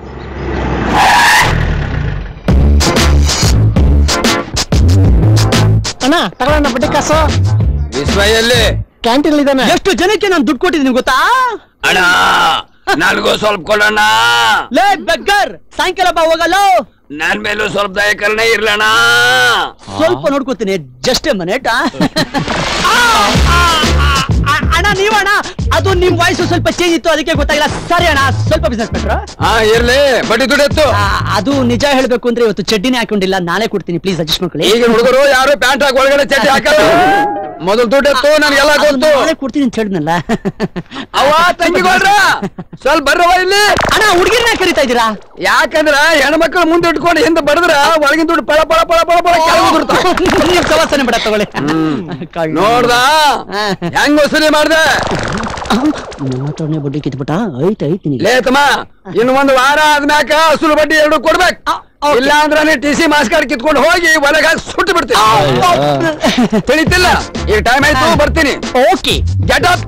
ಅಣ್ಣ ತಗೊಳ್ಳೋಣ ಬಡ್ಡಿ ಕಾಸು. ವಿಶ್ವಯಲ್ಲಿ ಕ್ಯಾಂಟೀನ್ ಇದ್ದಾನೆ. ಎಷ್ಟು ಜನಕ್ಕೆ ನಾನು ದುಡ್ಡು ಕೊಟ್ಟಿದ್ದೀನಿ ಗೊತ್ತಾ? ಅಣ್ಣ ನನಗೂ ಸ್ವಲ್ಪ ಕೊಡೋಣ. ಲೇ ಬೆಗ್ಗರ್, ಸಾಯಂಕಾಲ ಬಾ ಹೋಗಲ್ಲ. ನನ್ ಮೇಲೂ ಸ್ವಲ್ಪ ದಯಕರಣೆ ಇರ್ಲಣ್ಣ. ಸ್ವಲ್ಪ ನೋಡ್ಕೋತೀನಿ, ಜಸ್ಟ್ ಎ ಮಿನಿಟ್. ಅಣ್ಣ ನೀವಣ್ಣ, ಅದು ನಿಮ್ ವಾಯ್ಸ್ ಸ್ವಲ್ಪ ಚೇಂಜ್ ಇತ್ತು, ಅದಕ್ಕೆ ಗೊತ್ತಾಗಿಲ್ಲ. ಸರಿ ಅಣ್ಣ, ಸ್ವಲ್ಪ ಬಿಸ್ನೆಸ್ ಮಾಡ್ರ. ಇರ್ಲಿ, ಬಡ್ಡಿ ದುಡ್ಡೆತ್ತು. ಅದು ನಿಜ ಹೇಳ್ಬೇಕು ಅಂದ್ರೆ ಇವತ್ತು ಚಡ್ಡಿನೇ ಹಾಕೊಂಡಿಲ್ಲ, ನಾಳೆ ಕೊಡ್ತೀನಿ, ಪ್ಲೀಸ್ ಅಡ್ಜಸ್ಟ್ ಮಾಡ್ಕೊಳ್ಳಿ. ಈಗ ಹುಡುಗರು ಯಾರು ಪ್ಯಾಂಟ್ ಹಾಕಿ ಒಳಗಡೆ ಚಡ್ಡಿ ಹಾಕಲ್ಲ. ಮೊದಲು ದುಡ್ಡೆತ್ತು, ನನಗೆಲ್ಲ ಗೊತ್ತು. ನಾಳೆ ಕೊಡ್ತೀನಿ ಅಂತ ಹೇಳಿದ್ನಲ್ಲ. ಅವ ತಂಗಿಗೋಡ್ರ ಸ್ವಲ್ಪ ಬರ್ರವ ಇಲ್ಲಿ. ಅಣ್ಣ ಹುಡುಗಿರ್ನ ಕರಿತಾ ಇದ್ದೀರಾ? ಯಾಕಂದ್ರ ಹೆಣ್ಮಕ್ಳು ಮುಂದೆ ಇಟ್ಕೊಂಡು ಹಿಂದೆ ಬಡದ್ರ ಒಳಗಿನ ದುಡ್ಡು ಪಳ ಪಳ ಪಳ ಪಳ ಪಳ ಕೆಳಗೆ ನೀವು ಸವಾಸನೆ ಬಿಡ ತಗೊಳ್ಳಿ. ನೋಡ್ದ ಹೆಂಗ್ ವಸೂಲಿ ಮಾಡ್ದೆ? 32ನೇ ಬಡ್ಡಿ ಕಿತ್ಬಿಟ್ಟ. ಐತ್ ಲೇ ತಮ್ಮ, ಇನ್ನು ಒಂದು ವಾರ ಆದ್ಮ್ಯಾಕ ಅಸಲು ಬಡ್ಡಿ 2 ಕೊಡ್ಬೇಕು. ಇಲ್ಲ ಅಂದ್ರೆ ನೀ ಟಿ ಸಿ ಮಾಸ್ ಕಾರ್ಡ್ ಕಿತ್ಕೊಂಡು ಹೋಗಿ ಒಳಗ ಸುಟ್ಟು ಬಿಡ್ತೀನಿ. ತಿಳಿತಿಲ್ಲ? ಈಗ ಟೈಮ್ ಆಯ್ತು, ಬರ್ತೀನಿ. Okay get up.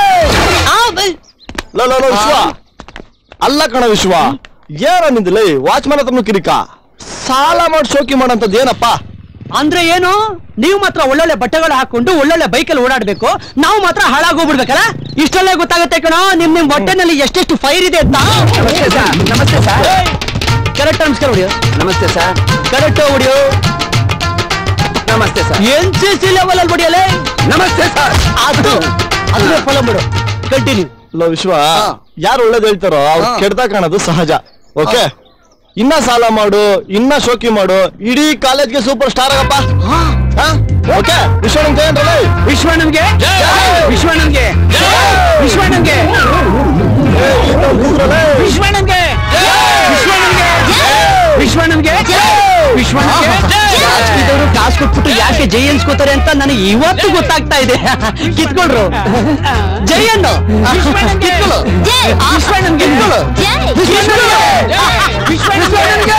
ವಿಶ್ವ ಅಲ್ಲ ಕಣ ವಿಶ್ವ, ಏನ ನಿಂದಿಲ್ಲ ವಾಚ್ಮನ್ ಹತ್ರ ಕಿರಿಕ ಸಾಲ ಮಾಡಿ ಶೋಕಿ ಮಾಡಂತದ್ ಏನಪ್ಪ? ಅಂದ್ರೆ ಏನು? ನೀವು ಮಾತ್ರ ಒಳ್ಳೊಳ್ಳೆ ಬಟ್ಟೆಗಳು ಹಾಕೊಂಡು ಒಳ್ಳೊಳ್ಳೆ ಬೈಕಲ್ಲಿ ಓಡಾಡ್ಬೇಕು, ನಾವು ಮಾತ್ರ ಹಾಳಾಗೋಗ್ಬಿಡ್ಬೇಕಲ್ಲ? ಇಷ್ಟಲ್ಲೇ ಗೊತ್ತಾಗುತ್ತೆ ಕಣ ನಿಮ್ ಹೊಟ್ಟೆನಲ್ಲಿ ಎಷ್ಟೆಷ್ಟು ಫೈರ್ ಇದೆ ಅಂತ. ನಮಸ್ತೆ ಸರ್. ನಮಸ್ತೆ ಸರ್. ಕರೆಕ್ಟ್ ನಮಸ್ಕಾರ ಹೊಡಿಯೋ. ನಮಸ್ತೆ ಸರ್. ಕರೆಕ್ಟ್ ಹೊಡಿಯೋ. ನಮಸ್ತೆ ಸರ್. NCC ಲೆವೆಲ್ ಅಲ್ಲಿ ಹೊಡಿಯಲೇ. ನಮಸ್ತೆ ಸರ್. ಅದು ಅದ್ರ ಫಲ ಬಿಡು. ಕಂಟಿನ್ಯೂ. ಲೋ ವಿಶ್ವ, ಯಾರು ಒಳ್ಳೇದ್ ಹೇಳ್ತಾರೋ ಅವ್ರು ಕೆಡ್ತಾ ಕಾಣೋದು ಸಹಜ. ಓಕೆ, ಇನ್ನ ಸಾಲ ಮಾಡು, ಇನ್ನ ಶೋಕಿ ಮಾಡು, ಇಡೀ ಕಾಲೇಜ್ಗೆ ಸೂಪರ್ ಸ್ಟಾರ್ ಆಗಪ್ಪ. ಓಕೆ, ವಿಶ್ವನಂಗೆ ಏನ್ರಲ್ಲ? ವಿಶ್ವಣ್ಣನ್ಗೆ, ವಿಶ್ವಣ್ಣನ್ಗೆ, ವಿಶ್ವಣ್ಣನ್ಗೆ, ವಿಶ್ವಣ್ಣನ್ಗೆ, ವಿಶ್ವಣ್ಣನ್ಗೆ, ವಿಶ್ವಣ್ಣನ್ಗೆ. ರಾಜಕೀಯದವರು ಕಾಸು ಕೊಟ್ಬಿಟ್ಟು ಯಾಕೆ ಜೈ ಅನ್ಸ್ಕೋತಾರೆ ಅಂತ ನನಗೆ ಇವತ್ತು ಗೊತ್ತಾಗ್ತಾ ಇದೆ. ಕಿತ್ಕೊಳ್ರು ಜೈ ಅನ್ನು ಕಿತ್ಕೊಳ್ಳು. ವಿಶ್ವಣ್ಣನ್ಗೆ ಕಿತ್ಕೊಳ್ಳು. ವಿಶ್ವಣ್ಣನ್ಗೆ.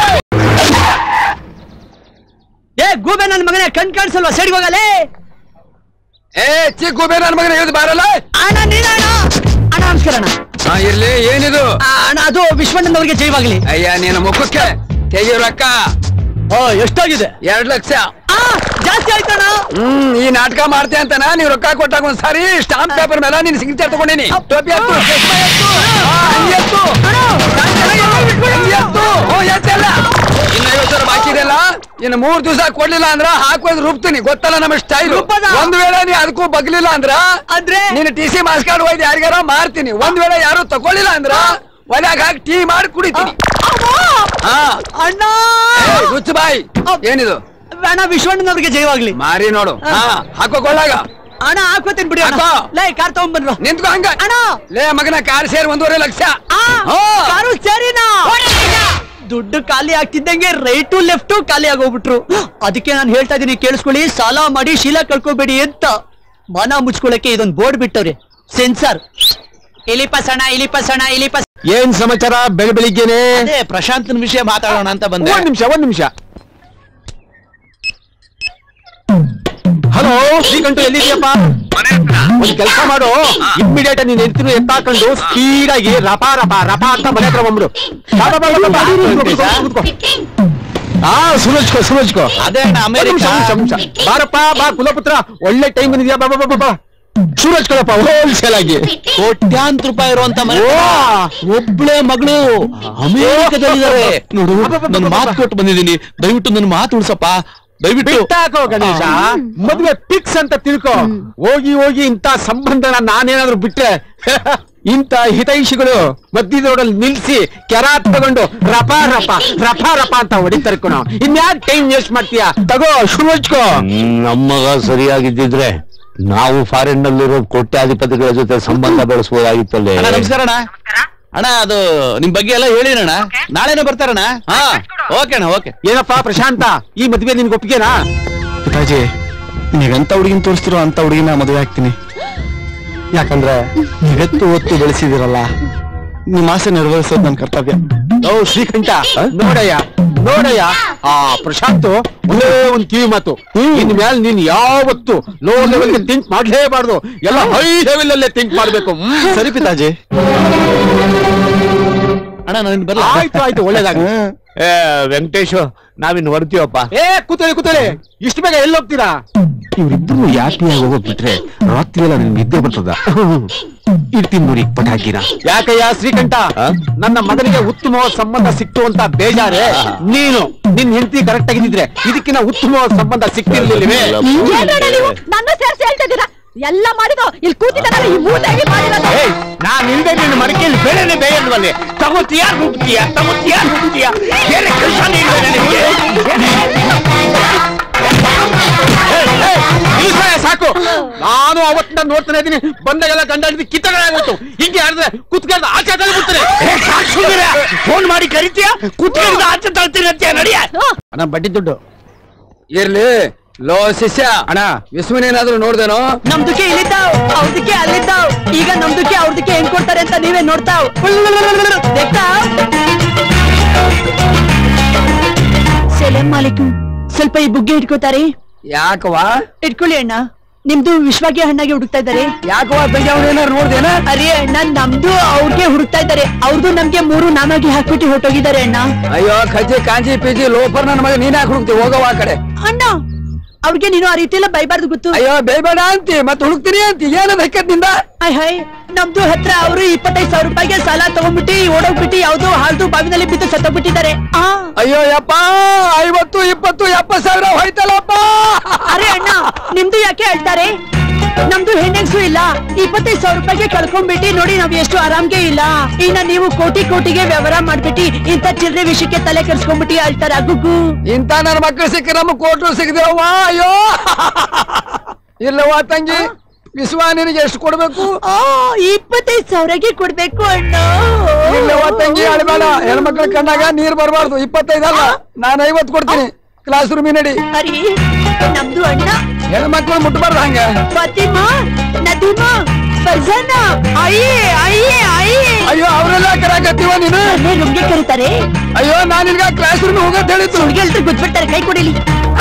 ಏ ಗೂಬೆ ನನ್ನ ಮಗನೇ, ಕಣ್ ಕಾಣಿಸಲ್ವಾ? ಸೈಡ್ಗೆ ಹೋಗಲೇ. ಏ ಚಿಕ್ಕ ಗೂಬೆ ನನ್ನ ಮಗನ ಹೇಳ್ದು ಬಾರಲ್ಲ. ಅಣ್ಣ ನೀನ ಅಣ್ಣ. ಅಣ್ಣ ನಮಸ್ಕಾರ ಅಣ್ಣ. ಇರ್ಲಿ, ಏನಿದು? ಅಣ್ಣ ಅದು ವಿಶ್ವಣ್ಣನವ್ರಿಗೆ ಜೈವಾಗ್ಲಿ. ಅಯ್ಯ ನಿನ್ನ ಮುಖಕ್ಕೆ ತೆಗಿಯೋ ರೊಕ್ಕ ಎಷ್ಟಾಗಿದೆ? 2 ಲಕ್ಷ. ಜಾಸ್ತಿ ಆಯ್ತಣ್ಣ. ಈ ನಾಟಕ ಮಾಡ್ತೆ ಅಂತನಾ ನೀವು ರೊಕ್ಕ ಕೊಟ್ಟಾಗ ಒಂದ್ಸಾರಿ ಸ್ಟಾಂಪ್ ಪೇಪರ್ ಮೇಲೆ ನಿನ್ ಸಿಗ್ನೇಚರ್ ತಗೊಂಡಿನಿ. ಟೋಪಿ ಎತ್ತು, ಇನ್ನು 50 ಬಾಕಿ ಇದೆಲ್ಲ. ಇನ್ನು 3 ದಿವಸ ಕೊಡ್ಲಿಲ್ಲ ಅಂದ್ರ ಹಾಕೋದ್ ರೂಪ್ತೀನಿ. ಗೊತ್ತಲ್ಲ ನಮ್ಮ ಸ್ಟೈಲ್. ಒಂದ್ ವೇಳೆ ನೀ ಅದಕ್ಕೂ ಬಗ್ಲಿಲ್ಲ ಅಂದ್ರ ನೀನು ಟಿ ಸಿ ಮಾಸ್ ಕಾರ್ಡ್ ಒಯ್ದು ಯಾರಿಗಾರ ಮಾರ್ತೀನಿ. ಒಂದ್ ವೇಳೆ ಯಾರು ತಗೊಳ್ಳಿಲ್ಲ ಅಂದ್ರ ಒಲೆಯಾಗ ಹಾಕಿ ಟೀ ಮಾಡಿ ಕುಡಿತೀನಿ. ಅಣ್ಣ ಗುಚ್ಚು ಬಾಯಿ. ಏನಿದು? ಅಣ್ಣ ವಿಶ್ವಣ್ಣನವ್ರಿಗೆ ಜೈವಾಗ್ಲಿ. ಮಾರಿ ನೋಡು. ಹಾಕೋಕೊಳ್ಳಾಗ ಅಣ್ಣ ಹಾಕೋತೀನಿ ಬಿಡಿ. ಲೇ ಕಾರ್ ತಗೊಂಡ್ಬಂದ್ರು. ನಿಂತ್ಕೋ ಹಂಗ. ಲೇ ಮಗನ ಕಾರ್ ಸೇರಿ 1.5 ಲಕ್ಷ. ಕಾರು ಸೇರಿನಾ? ದುಡ್ಡು ಖಾಲಿ ಆಗ್ತಿದ್ದಂಗೆ ರೈಟು ಲೆಫ್ಟು ಖಾಲಿ ಆಗೋಗ್ಬಿಟ್ರು. ಅದಕ್ಕೆ ನಾನು ಹೇಳ್ತಾ ಇದೀನಿ, ಕೇಳಿಸ್ಕೊಳ್ಳಿ. ಸಾಲ ಮಾಡಿ ಶೀಲ ಕಳ್ಕೊಬೇಡಿ ಅಂತ. ಮನ ಮುಚ್ಕೊಳಕ್ಕೆ ಇದೊಂದು ಬೋರ್ಡ್ ಬಿಟ್ಟವ್ರೆ, ಸೆನ್ಸಾರ್. ಇಲಿಪಸಣ ಇಲಿಪಸಣ ಇಲಿಪಸ. ಏನ್ ಸಮಾಚಾರ ಬೆಳಿಗ್ಗೆನೆ? ಅದೇ ಪ್ರಶಾಂತನ ವಿಷಯ ಮಾತಾಡೋಣ ಅಂತ ಬಂದೆ. ಒಂದ್ ನಿಮಿಷ. ಹಲೋ ಶ್ರೀಕಂಠು, ಎಲ್ಲಿದ್ಯಪ್ಪ? ಒಂದ್ ಕೆಲಸ ಮಾಡು, ಇಮ್ಮಿಡಿಯೇಟ್ ನೀನ್ ಹೆಂಡ್ತಿನ ಎತ್ತಾಕೊಂಡು ಸ್ಪೀಡ್ ಆಗಿ ರಪಾ ರಪಾ ರಪಾ ಅಂತ ಮನೆ ಹತ್ರ ಬಂದ್ಬಿಡು. ಸುರಜ್ಕೋ. ಅದೇ ಬಾರಪ್ಪ ಬಾ ಕುಲಪುತ್ರ, ಒಳ್ಳೆ ಟೈಮ್ ಬಂದಿದ್ಯಾ. ಬಾ ಸೂರಜ್ಕೊಳಪ್ಪ ಹೋಲ್ಸೇಲ್ ಆಗಿ ಕೋಟ್ಯಾಂತರ ರೂಪಾಯಿ ಇರುವಂತ ಒಬ್ಳೆ ಮಗಳು ಅಮೆರಿಕದಲ್ಲಿದ್ದಾರೆ ನೋಡು. ನನ್ನ ಮಾತು ಕೊಟ್ಟು ಬಂದಿದ್ದೀನಿ, ದಯವಿಟ್ಟು ನನ್ನ ಮಾತು ಉಳಿಸಪ್ಪ. ಬಿಟ್ಟಾಕೋ ಗಣೇಶ, ಮದ್ವೆ ಫಿಕ್ಸ್ ಅಂತ ತಿಳ್ಕೊ. ಹೋಗಿ ಇಂತ ಸಂಬಂಧನ ನಾನೇನಾದ್ರು ಬಿಟ್ರೆ ಇಂತ ಹಿತೈಷಿಗಳು ಮಧ್ಯದೊಡಲ್ಲಿ ನಿಲ್ಸಿ ಕೆರಾತ್ ತಗೊಂಡು ರಪಾ ರಪಾ ರಪಾ ರಪಾ ಅಂತ ಹೊಡಿತಾರೆ ಕಣೋ. ಇನ್ಯಾಕ್ ಟೈಮ್ ವೇಸ್ಟ್ ಮಾಡ್ತೀಯಾ? ತಗೋ ಶುರು ಹಚ್ಕೋ. ನಮ್ಮಗ ಸರಿಯಾಗಿದ್ದಿದ್ರೆ ನಾವು ಫಾರಿನ್ ನಲ್ಲಿರೋ ಕೋಟ್ಯಾಧಿಪತಿಗಳ ಜೊತೆ ಸಂಬಂಧ ಬೆಳೆಸಬಹುದಾಗಿತ್ತಲ್ಲೇ. ನಮಸ್ಕಾರ ಅಣ್ಣ. ಅಣ್ಣ ಅದು ನಿಮ್ ಬಗ್ಗೆ ಎಲ್ಲ ಹೇಳಿರಣ್ಣ, ನಾಳೆನೇ ಬರ್ತಾರಣ್ಣ. ಓಕೆ ಅಣ್ಣ ಓಕೆ. ಏನಪ್ಪಾ ಪ್ರಶಾಂತ, ಈ ಮದ್ವೆ ನಿನ್ಗೆ ಒಪ್ಪಿಗೆನಾ? ಪಿತಾಜಿ, ನೀವೆಂತ ಹುಡುಗಿನ ತೋರಿಸ್ತಿರೋ ಅಂತ ಹುಡುಗಿನ ಮದುವೆ ಆಗ್ತೀನಿ. ಯಾಕಂದ್ರೆ ನೀವೆತ್ತು ಹೊತ್ತು ಬೆಳೆಸಿದಿರಲ್ಲ, ನಿಮ್ಮ ಆಸೆ ನೆರವೇರಿಸೋದು ನನ್ನ ಕರ್ತವ್ಯ. ಶ್ರೀಕಂಠ ನೋಡಯ್ಯ, ಆ ಪ್ರಶಾಂತ್ ಒಂದೇ ಒಂದ್ ಕಿವಿ ಮಾತು, ಇನ್ ಮೇಲೆ ನೀನ್ ಯಾವತ್ತು ಲೋ ಲೆವೆಲ್ಗೆ ಥಿಂಕ್ ಮಾಡ್ಲೇಬಾರ್ದು, ಎಲ್ಲ ಹೈ ಲೆವೆಲ್ ಅಲ್ಲೇ ಥಿಂಕ್ ಮಾಡ್ಬೇಕು. ಸರಿ ಪಿತಾಜಿ. ಅಣ್ಣ ನಾನು ಬರಲ್ಲ. ಆಯ್ತು ಒಳ್ಳೇದಾಗ. ವೆಂಕಟೇಶ್, ನಾವಿನ್ ಹೊರ್ತೀವಪ್ಪ. ಕೂತಳಿ ಇಷ್ಟು ಬೇಗ ಎಲ್ಲಿ ಹೋಗ್ತೀರಾ? ಇವ್ರಿಬ್ರು ಯಾಕೆ ಹೋಗೋದ್ ಬಿಟ್ರೆ ರಾತ್ರಿ ಎಲ್ಲ ನಿನ್ ನಿದ್ದೆ ಬರ್ತದ. ಇರ್ತೀನಿ ನೋಡಿ ಪಟಾಕಿನ. ಯಾಕಯ್ಯ ಶ್ರೀಕಂಠ, ನನ್ನ ಮಗನಿಗೆ ಉತ್ತಮವಾದ ಸಂಬಂಧ ಸಿಕ್ತು ಅಂತ ಬೇಜಾರೆ. ನೀನು ನಿನ್ ಹೆಂಡತಿ ಕರೆಕ್ಟ್ ಆಗಿದ್ರೆ ಇದಕ್ಕಿಂತ ಉತ್ತಮವಾದ ಸಂಬಂಧ ಸಿಕ್ತಿರ್ಲಿಲ್ವೇ? ನನ್ನ ಸೇರಿಸಿ ಹೇಳ್ತಾ ಇದ್ದೀರಾ? ಎಲ್ಲ ಮಾಡಿದ್ರು ಇಲ್ಲಿ ಕೂತಿದ್ದಾರಲ್ಲ, ಈ ಮೂಟಾಗಿ ಮಾಡಿಲ್ಲ. ನಾನ್ ಇಲ್ದೆ ನಿನ್ನ ಮಡಿಕೆಯಲ್ಲಿ ಬೇರೆನೆ ಬೇಯಲ್ವಲ್ಲಿ. ತಗೋತೀಯಾ ರುಬ್ತೀಯಾ, ಬೇರೆ ಕೆಲಸನೇ ಇಲ್ಲ ನನಗೆ. ಸಾಕು, ನಾನು ಅವತ್ತಿನ ನೋಡ್ತಾನೆ ಇದೀನಿ. ಬಂದಾಗೆಲ್ಲ ಗಂಡಾಡಿದ ಕಿತ್ತಗಳಾಗೋಯ್ತು. ಹಿಂಗೆ ಆಡಿದ್ರೆ ಕುತ್ಕೊಂಡು ಆಚೆ ತಳ್ಬಿಡ್ತಾರೆ. ಫೋನ್ ಮಾಡಿ ಕರಿತೀಯಾ, ಕುತ್ಕೊಂಡು ಆಚೆ ತಳ್ತೀನಿ ಅಂತೀಯ. ನಡಿಯ ಅಣ್ಣ ಬಡ್ಡಿ ದುಡ್ಡು ಇರ್ಲಿ, ಲೋ ಶಿಷ್ಯ ಅಣ್ಣ ವಿಸ್ಮನೇನಾದ್ರೂ ನೋಡ್ದೇನೋ ನಮ್ದಕ್ಕೆ ಇಲ್ಲಿದ್ದಾವ್ ಅವ್ರದಕ್ಕೆ ಅಲ್ಲಿದ್ದಾವ್ ಈಗ ನಮ್ದಕ್ಕೆ ಅವ್ರದಕ್ಕೆ ಹೆಂಗ್ ಕೊಡ್ತಾರೆ ಅಂತ ನೀವೇ ನೋಡ್ತಾವ್ ಸಲಾಂ ಮಾಲಿಕುಂ ಸ್ವಲ್ಪ ಈ ಬುಗ್ಗೆ ಇಟ್ಕೋತಾರೆ ಯಾಕವಾ ಇಟ್ಕೊಳ್ಳಿ ಅಣ್ಣ ನಿಮ್ದು ವಿಶ್ವಾಗೆ ಹಣ್ಣಾಗಿ ಹುಡುಕ್ತಾ ಇದ್ದಾರೆ ಯಾಕವಾ ತಂಗಿ ಅವ್ನೇನಾರು ನೋಡ್ದೇನ ಅರೆ ಅಣ್ಣ ನಮ್ದು ಅವ್ರಿಗೆ ಹುಡುಕ್ತಾ ಇದ್ದಾರೆ ಅವ್ರದ್ದು ನಮ್ಗೆ 3 ನಾನಾಗಿ ಹಾಕ್ಬಿಟ್ಟು ಹೊಟ್ಟೋಗಿದ್ದಾರೆ ಅಣ್ಣ ಅಯ್ಯೋ ಖಜ್ಜಿ ಕಾಂಜಿ ಪಿಜಿ ಲೋಫರ್ ನನ್ನ ಮಗ ನೀನ್ ಯಾಕೆ ಹುಡುಕ್ತಿ ಹೋಗವ ಆ ಕಡೆ ಅಣ್ಣ ಅವ್ರಿಗೆ ನೀನು ಆ ರೀತಿ ಎಲ್ಲ ಬೈಬಾರ್ದು ಗೊತ್ತು ಅಯ್ಯೋ ಬೇಬೇಡ ಅಂತಿ ಮತ್ತೆ ಹುಡುಕ್ತೀನಿ ಅಂತಿ ಏನದ ಹಕ್ಕದಿಂದ ಹೈ ನಮ್ದು ಹತ್ರ ಅವರು 25,000 ರೂಪಾಯಿಗೆ ಸಾಲ ತಗೊಂಡ್ಬಿಟ್ಟು ಓಡೋಗ್ಬಿಟ್ಟು ಯಾವ್ದೋ ಹಾಲ್ದು ಬಾವಿನಲ್ಲಿ ಬಿದ್ದು ಸತ್ತೋಗ್ಬಿಟ್ಟಿದ್ದಾರೆ ಅಯ್ಯೋ ಯಪ್ಪ 50 20 70,000 ಹೋಯ್ತಲ್ಲಪ್ಪ ಅರೆ ಅಣ್ಣ ನಿಮ್ದು ಯಾಕೆ ಹೇಳ್ತಾರೆ ನಮ್ದು ಹೆಣ್ಣೆನ್ಸು ಇಲ್ಲ 25,000 ರೂಪಾಯಿಗೆ ಕಳ್ಕೊಂಡ್ಬಿಟ್ಟು ನೋಡಿ ನಾವ್ ಎಷ್ಟು ಆರಾಮ್ಗೆ ಇಲ್ಲ ಇನ್ನ ನೀವು ಕೋಟಿಗೆ ವ್ಯವಹಾರ ಮಾಡ್ಬಿಟ್ಟು ಇಂಥ ಚಿಲ್ಲರೆ ವಿಷಯಕ್ಕೆ ತಲೆ ಕೆರ್ಸ್ಕೊಂಡ್ಬಿಟ್ಟು ಹೇಳ್ತಾರ ಗುಗ್ಗು ಇಂತ ನನ್ನ ಮಕ್ಕಳು ಸಿಕ್ಕ ನಮ್ಮ ಕೋಟ್ರು ಸಿಗದೇವ ಅಯ್ಯೋ ಇಲ್ಲವಾ ತಂಗಿ ವಿಶ್ವ ನಿನಗೆ ಎಷ್ಟು ಕೊಡ್ಬೇಕು 25,000ಗೆ ಕೊಡ್ಬೇಕು ಅಣ್ಣ ಇಲ್ಲವಾ ತಂಗಿ ಅಳಬೇಡ ಹೆಣ್ಮಕ್ಳ ಕಣ್ಣಾಗ ನೀರ್ ಬರಬಾರ್ದು 25 ಅಲ್ಲ ನಾನು 50 ಕೊಡ್ತೀನಿ ಕ್ಲಾಸ್ ರೂಮ್ ನಡಿ ಅರಿ ನಮ್ದು ಅಣ್ಣ ಹೆಣ್ಮಕ್ಳು ಮುಟ್ಬಾರ್ದು ಹಂಗ ಫಾತಿಮಾ ನದೀಮಾ ಫರ್ಜಾನಾ ಅಯ್ಯೋ ಅವರೆಲ್ಲ ಕರಾಕತ್ತೀವ ನೀನು ನಮ್ಗೆ ಕರೀತಾರೆ ಅಯ್ಯೋ ನಾನು ನಿನ್ಗ ಕ್ಲಾಸ್ ರೂಮ್ ಹೋಗಂತ ಹೇಳಿತ್ತು ಹುಡುಗಿಯಲ್ರು ಗೊತ್ಬಿಡ್ತಾರೆ ಕೈ ಕೊಡಿಲಿ